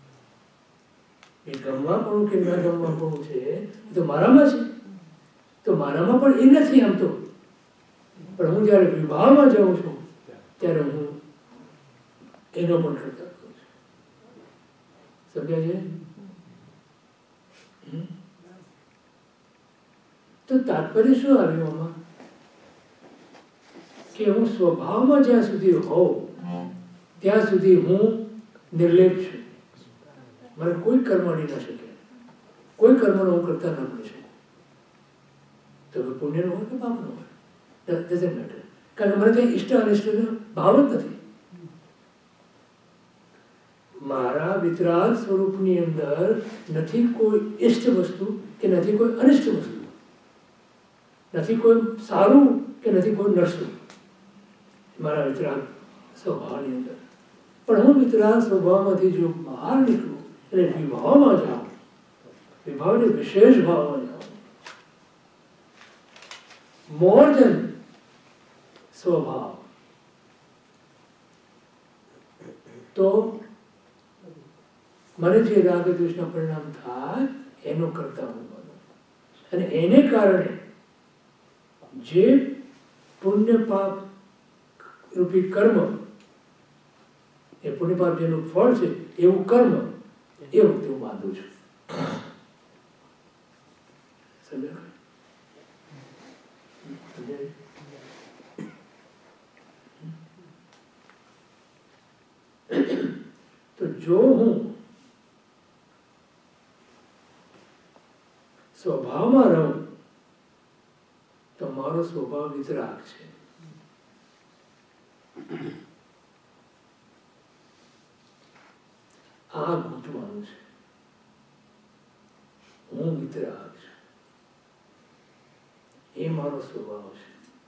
એ ગમવા પણ કે ન ગમવા પણ છે એ તો મારામાં છે. તો મારામાં પણ એ નથી આમ તો, પણ હું જ્યારે વિવાહમાં જાઉં છું ત્યારે હું એનો પણ કરતા કરું છું. સમજ્યા છે? તો તાત્પર્ય શું આવ્યું આમાં? કે હું સ્વભાવમાં જ્યાં સુધી હોઉં ત્યાં સુધી હું નિર્લેપ છું. મને કોઈ કર્મ અડી ના શકે, કોઈ કર્મનો હું કરતા ના બની શકું. તો પુણ્યનો હોય કે પાપનો હોય, ડઝન્ટ મેટર. કારણ કે મને ત્યાં ઇષ્ટ અનિષ્ટનો ભાવ જ નથી. મારા વિતરાગ સ્વરૂપની અંદર નથી કોઈ ઇષ્ટ વસ્તુ કે નથી કોઈ અનિષ્ટ વસ્તુ, નથી કોઈ સારું કે નથી કોઈ નરસું મારા વિતરાગ સ્વભાવની અંદર. પણ હું વિતરાગ સ્વભાવમાંથી જો બહાર નીકળું એટલે વિભાવમાં જાઉં, વિભાવને વિશેષ ભાવમાં જાઉં, મોર દેન સ્વભાવ, તો મને જે રાગ દ્વેષના પરિણામ થાય એનો કરતા હું બનું. અને એને કારણે જે પુણ્ય પાપ રૂપી કર્મ, એ પુણ્ય પાપ જેનું ફળ છે એવું કર્મ એ વખતે હું બાંધું છું. સમજાય? જો હું સ્વભાવમાં રહું તો મારો સ્વભાવ વિતરાગ છે. આ ગૂંચવાનું છે. હું વિતરાગ છું, એ મારો સ્વભાવ છે.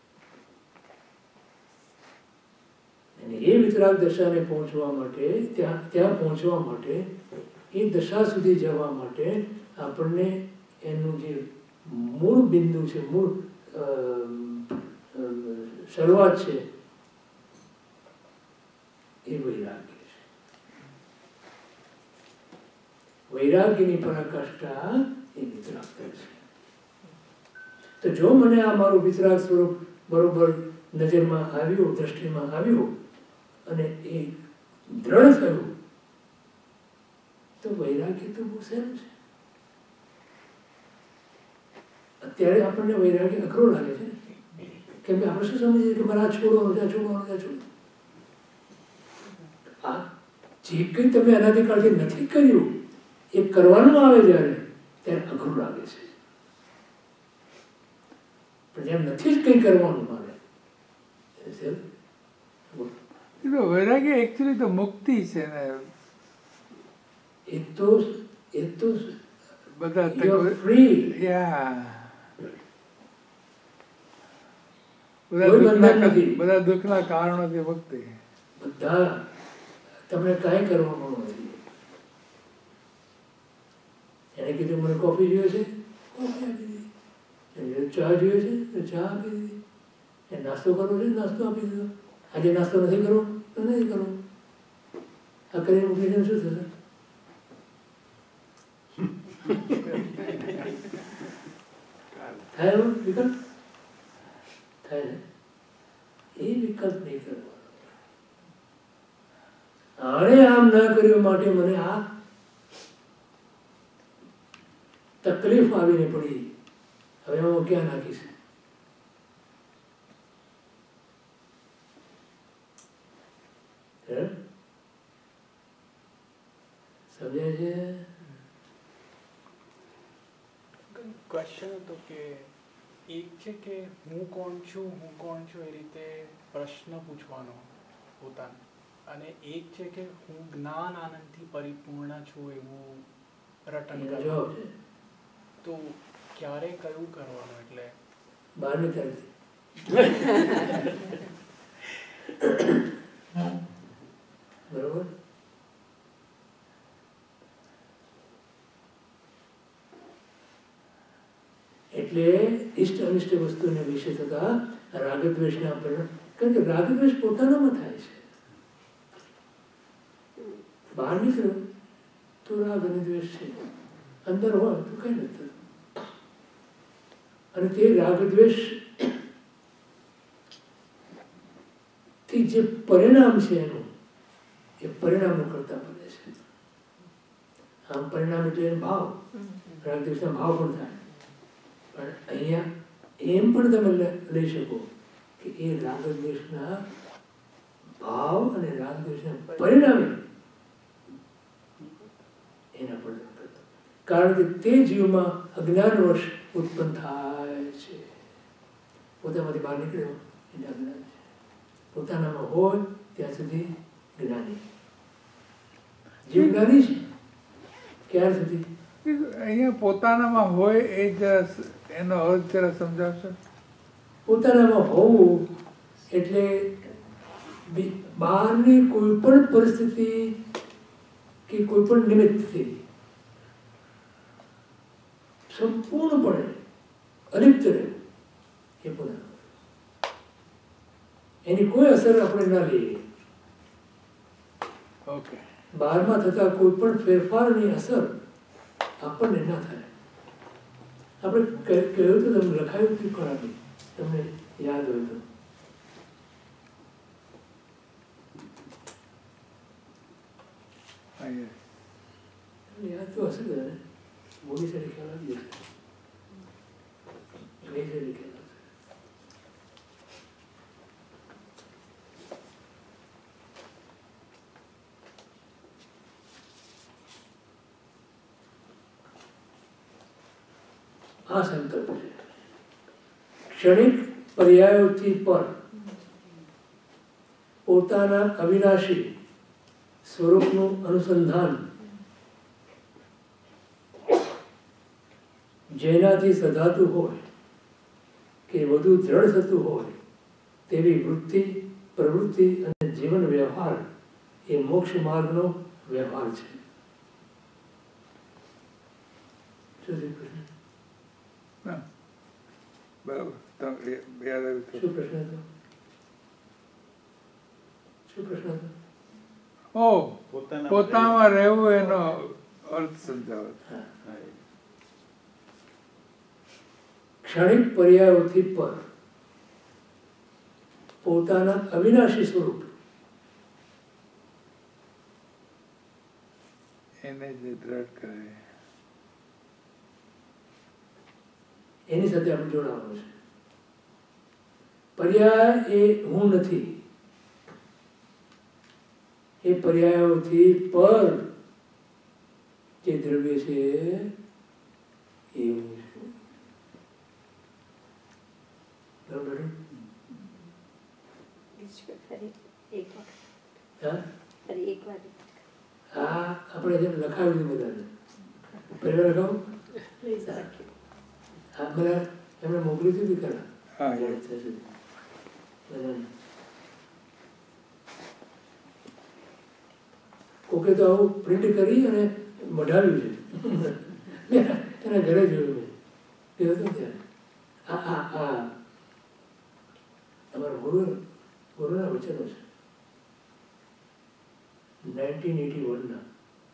અને એ વિતરાગ દશાને પહોંચવા માટે, ત્યાં ત્યાં પહોંચવા માટે, એ દશા સુધી જવા માટે આપણને એનું જે મૂળ બિંદુ છે, મૂળ શરૂઆત છે, એ વૈરાગ્ય છે. વૈરાગ્યની પરાકાષ્ઠા એ વિતરાગતા છે. તો જો મને આ મારું વિતરાગ સ્વરૂપ બરોબર નજરમાં આવ્યું, દ્રષ્ટિમાં આવ્યું અને એ દ્રઢ થયું, તો વૈરાગ્ય તો બહુ સહેલું છે. અત્યારે આપણને વૈરાગ્ય અઘરો લાગે છે, કેમ કે આપણે શું સમજીએ કે મારે આ છોડવાનું છે, આ છોડવાનું છે, આ છોડવાનું. આ જે કંઈ તમે અનાદિકાળથી નથી કર્યું એ કરવાનું આવે જ્યારે ત્યારે અઘરું લાગે છે. પણ જેમ નથી જ કંઈ કરવાનું મારે, વૈરાગ્ય એકચ્યુઅલી તો મુક્તિ છે ને. એ તો એ તો બધા ફ્રી. બધા દુઃખના કારણોથી મુક્તિ. બધા તમને કાંઈ કરવાનું નથી. એને કીધું મને કોફી જોઈએ છે, કોફી આપી દીધી. ચા જોઈએ છે તો ચા આપી દીધી. એ નાસ્તો કરવો છે, નાસ્તો આપી દીધો. આજે નાસ્તો નથી કરવો તો નથી કરવો. આ કરીને મૂકીને શું થશે? થાય એવો વિકલ્પ થાય ને? એ વિકલ્પ નહીં કરવાનો. આણે આમ ના કર્યું માટે મને આ તકલીફ આવીને પડી. હવે હું ક્યાં નાખીશ? સમજાય છે? ક્વેશ્ચન હતો કે એક છે કે હું કોણ છું, હું કોણ છું એ રીતે પ્રશ્ન પૂછવાનો પોતાનો, અને એક છે કે હું જ્ઞાન આનંદથી પરિપૂર્ણ છું એવું રટન કરવાનું. તો ક્યારે કયું કરવાનું? એટલે બારમી તારીખ બરોબર. એટલે ઇષ્ટ અનિષ્ટ વસ્તુને વિશે થતા રાગદ્વેષના પરિણામ, કારણ કે રાગદ્વેષ પોતાનામાં થાય છે. બહાર નીકળ્યો તો રાગ અને દ્વેષ છે, અંદર હોય તો કઈ નથી થતું. અને તે રાગદ્વેષ થી જે પરિણામ છે એનું, એ પરિણામો કરતા બને છે. આમ પરિણામ એટલે ભાવ, રાગદ્વેષના ભાવ પણ થાય. પણ અહીંયા એમ પણ તમે લઈ શકો કે એ રાગદ્વેષના ભાવ અને રાગદ્વેષના પરિણામે એના પર, કારણ કે તે જીવમાં અજ્ઞાનવશ ઉત્પન્ન થાય છે. પોતામાંથી બહાર નીકળ્યો એટલે અજ્ઞાન છે. પોતાનામાં હોય ત્યાં સુધી જ્ઞાની. જીવ જ્ઞાની છે ક્યાર સુધી? અહીંયા પોતાનામાં હોય એ જ એનો અર્થ જરા સમજાવશો? પોતાનામાં હોવું એટલે બહારની કોઈ પણ પરિસ્થિતિ કે કોઈ પણ નિમિત્તથી સંપૂર્ણપણે અલિપ્ત રહેવું, એ પોતાનું. એની કોઈ અસર આપણે ના લઈએ. ઓકે. બહારમાં થતા કોઈ પણ ફેરફારની અસર આપણને ના થાય. આપણે કહ્યું તો તમને લખાયું હતું ખરાબ, તમને યાદ હોય તો. યાદ તો હશે ને? બોલી સારી ખ્યાલ આવી જશે. ગઈ સારી ખ્યાલ આવશે. આ સંકલ્પ છે. ક્ષણિક પર્યાયોથી પર પોતાના અવિનાશી સ્વરૂપનું અનુસંધાન જેનાથી સધાતું હોય કે વધુ દ્રઢ થતું હોય તેવી વૃત્તિ, પ્રવૃત્તિ અને જીવન વ્યવહાર એ મોક્ષ માર્ગનો વ્યવહાર છે. બરાબર. શું પ્રશ્ન હતો? શું પ્રશ્ન હતો? ઓ પોતામાં રહેવું એનો અર્થ સમજાવો. ક્ષણિક પર્યાયોથી પર પોતાના અવિનાશી સ્વરૂપ એને જે દ્રઢ કરે એની સાથે આપણે જોડાવાનું છે. પર્યાય એ હું નથી, એ પર્યાયોથી પર જે દ્રવ્ય છે એ હું છું. બરાબર? હા, હા, આપણે જેમ લખાવી દીધું બધાને. પહેલા લખાવું? હા, બધા એમને મોકલી દીધી ખરા. હા, ઓકે, તો આવું પ્રિન્ટ કરી અને મઢાવ્યું છે. એના ઘરે જોયું મેં એ હતું ત્યારે. હા હા હા તમારા ગુરુ ગુરુના વચનો છે નાઇન્ટીન એટી વનના.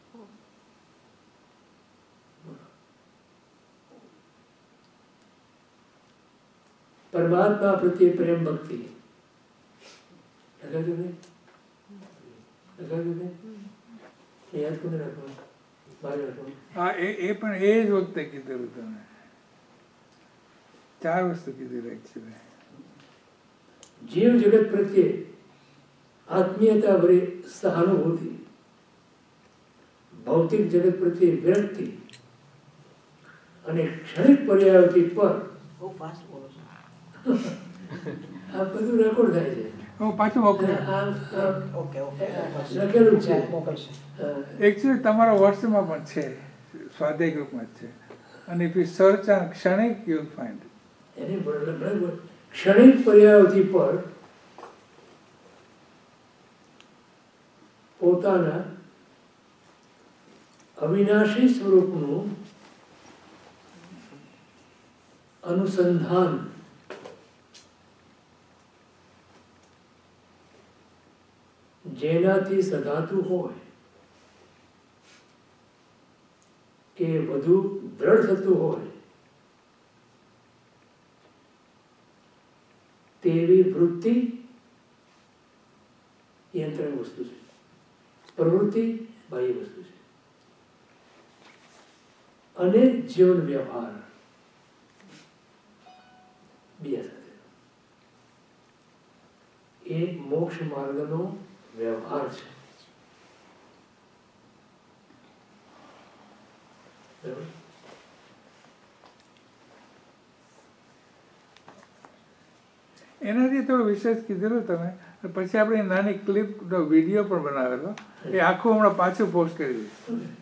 પરમાત્મા પ્રત્યે પ્રેમ ભક્તિ લગાવ્યું નહીં? લગાવ્યું નહીં? યાદ કોને રાખવાનું? બહાર રાખવાનું. હા, એ એ પણ એ જ વખતે કીધેલું તમે. ચાર વસ્તુ કીધી એકચ્યુઅલી. જીવ જગત પ્રત્યે આત્મીયતા ભરી સહાનુભૂતિ, ભૌતિક જગત પ્રત્યે વિરક્તિ અને ક્ષણિક પર્યાયોથી પર. બહુ ફાસ્ટ બોલો છો. આ બધું રેકોર્ડ થાય છે. હું પાછું મોકલું. ઓકે ઓકે લખેલું છે. મોકલશે. એકચ્યુઅલી તમારા વોટ્સએપમાં પણ છે, સ્વાધ્યાય ગ્રુપમાં જ છે. અને ઇફ યુ સર્ચ ઓન ક્ષણિક યુ વિલ ફાઇન્ડ. એની બરાબર ક્ષણિક પર્યાયોથી પર પોતાના અવિનાશી સ્વરૂપનું અનુસંધાન જેનાથી સધાતું હોય કે વધુ દ્રઢ થતું હોય તેવી વૃત્તિ યંત્રની વસ્તુ છે. પ્રવૃત્તિ બાહ્ય વસ્તુ છે. અને જીવન વ્યવહાર બીજા સાથે એ મોક્ષ માર્ગનો વ્યવહાર છે. બરાબર? એનાથી થોડો વિશેષ કીધેલું તમે. પછી આપણે નાની ક્લિપનો વિડીયો પણ બનાવેલો, એ આખું હમણાં પાછું પોસ્ટ કરી દઈશ.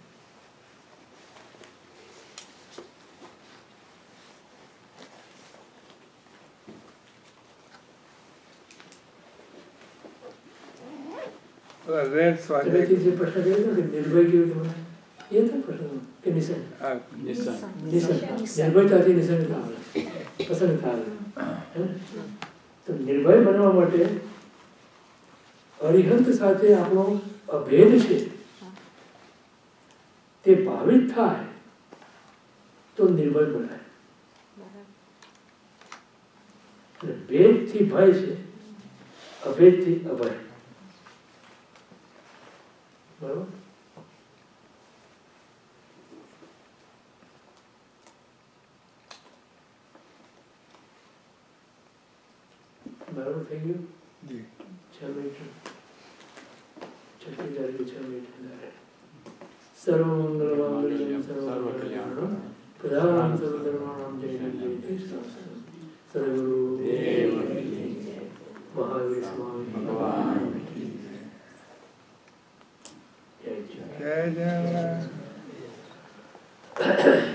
રેડ સ્વાધ્યાય જે પ્રશ્ન કર્યો કે નિર્ભય કેવી રીતે બને? એ તો પ્રશ્ન કે નિસન નિસન નિર્ભયતાથી નિસન આવે, પસંદ આવે. તો નિર્ભય બનવા માટે અરિહંત સાથે આપણો અભેદ છે તે ભાવિત થાય તો નિર્ભય બનાય. ભેદથી ભય છે, અભેદથી અભય. બરોબર? બરાબર થઈ ગયું? જી. છ મિનિટ છઠ્ઠી તારીખે છ મિનિટ સર્વમંગલ માંગલ્યમ સર્વકલ્યાણમ પ્રધાનમ સર્વધર્માણામ સદગુરુ મહાવીર સ્વામી ભગવાન જય જય. જય જય.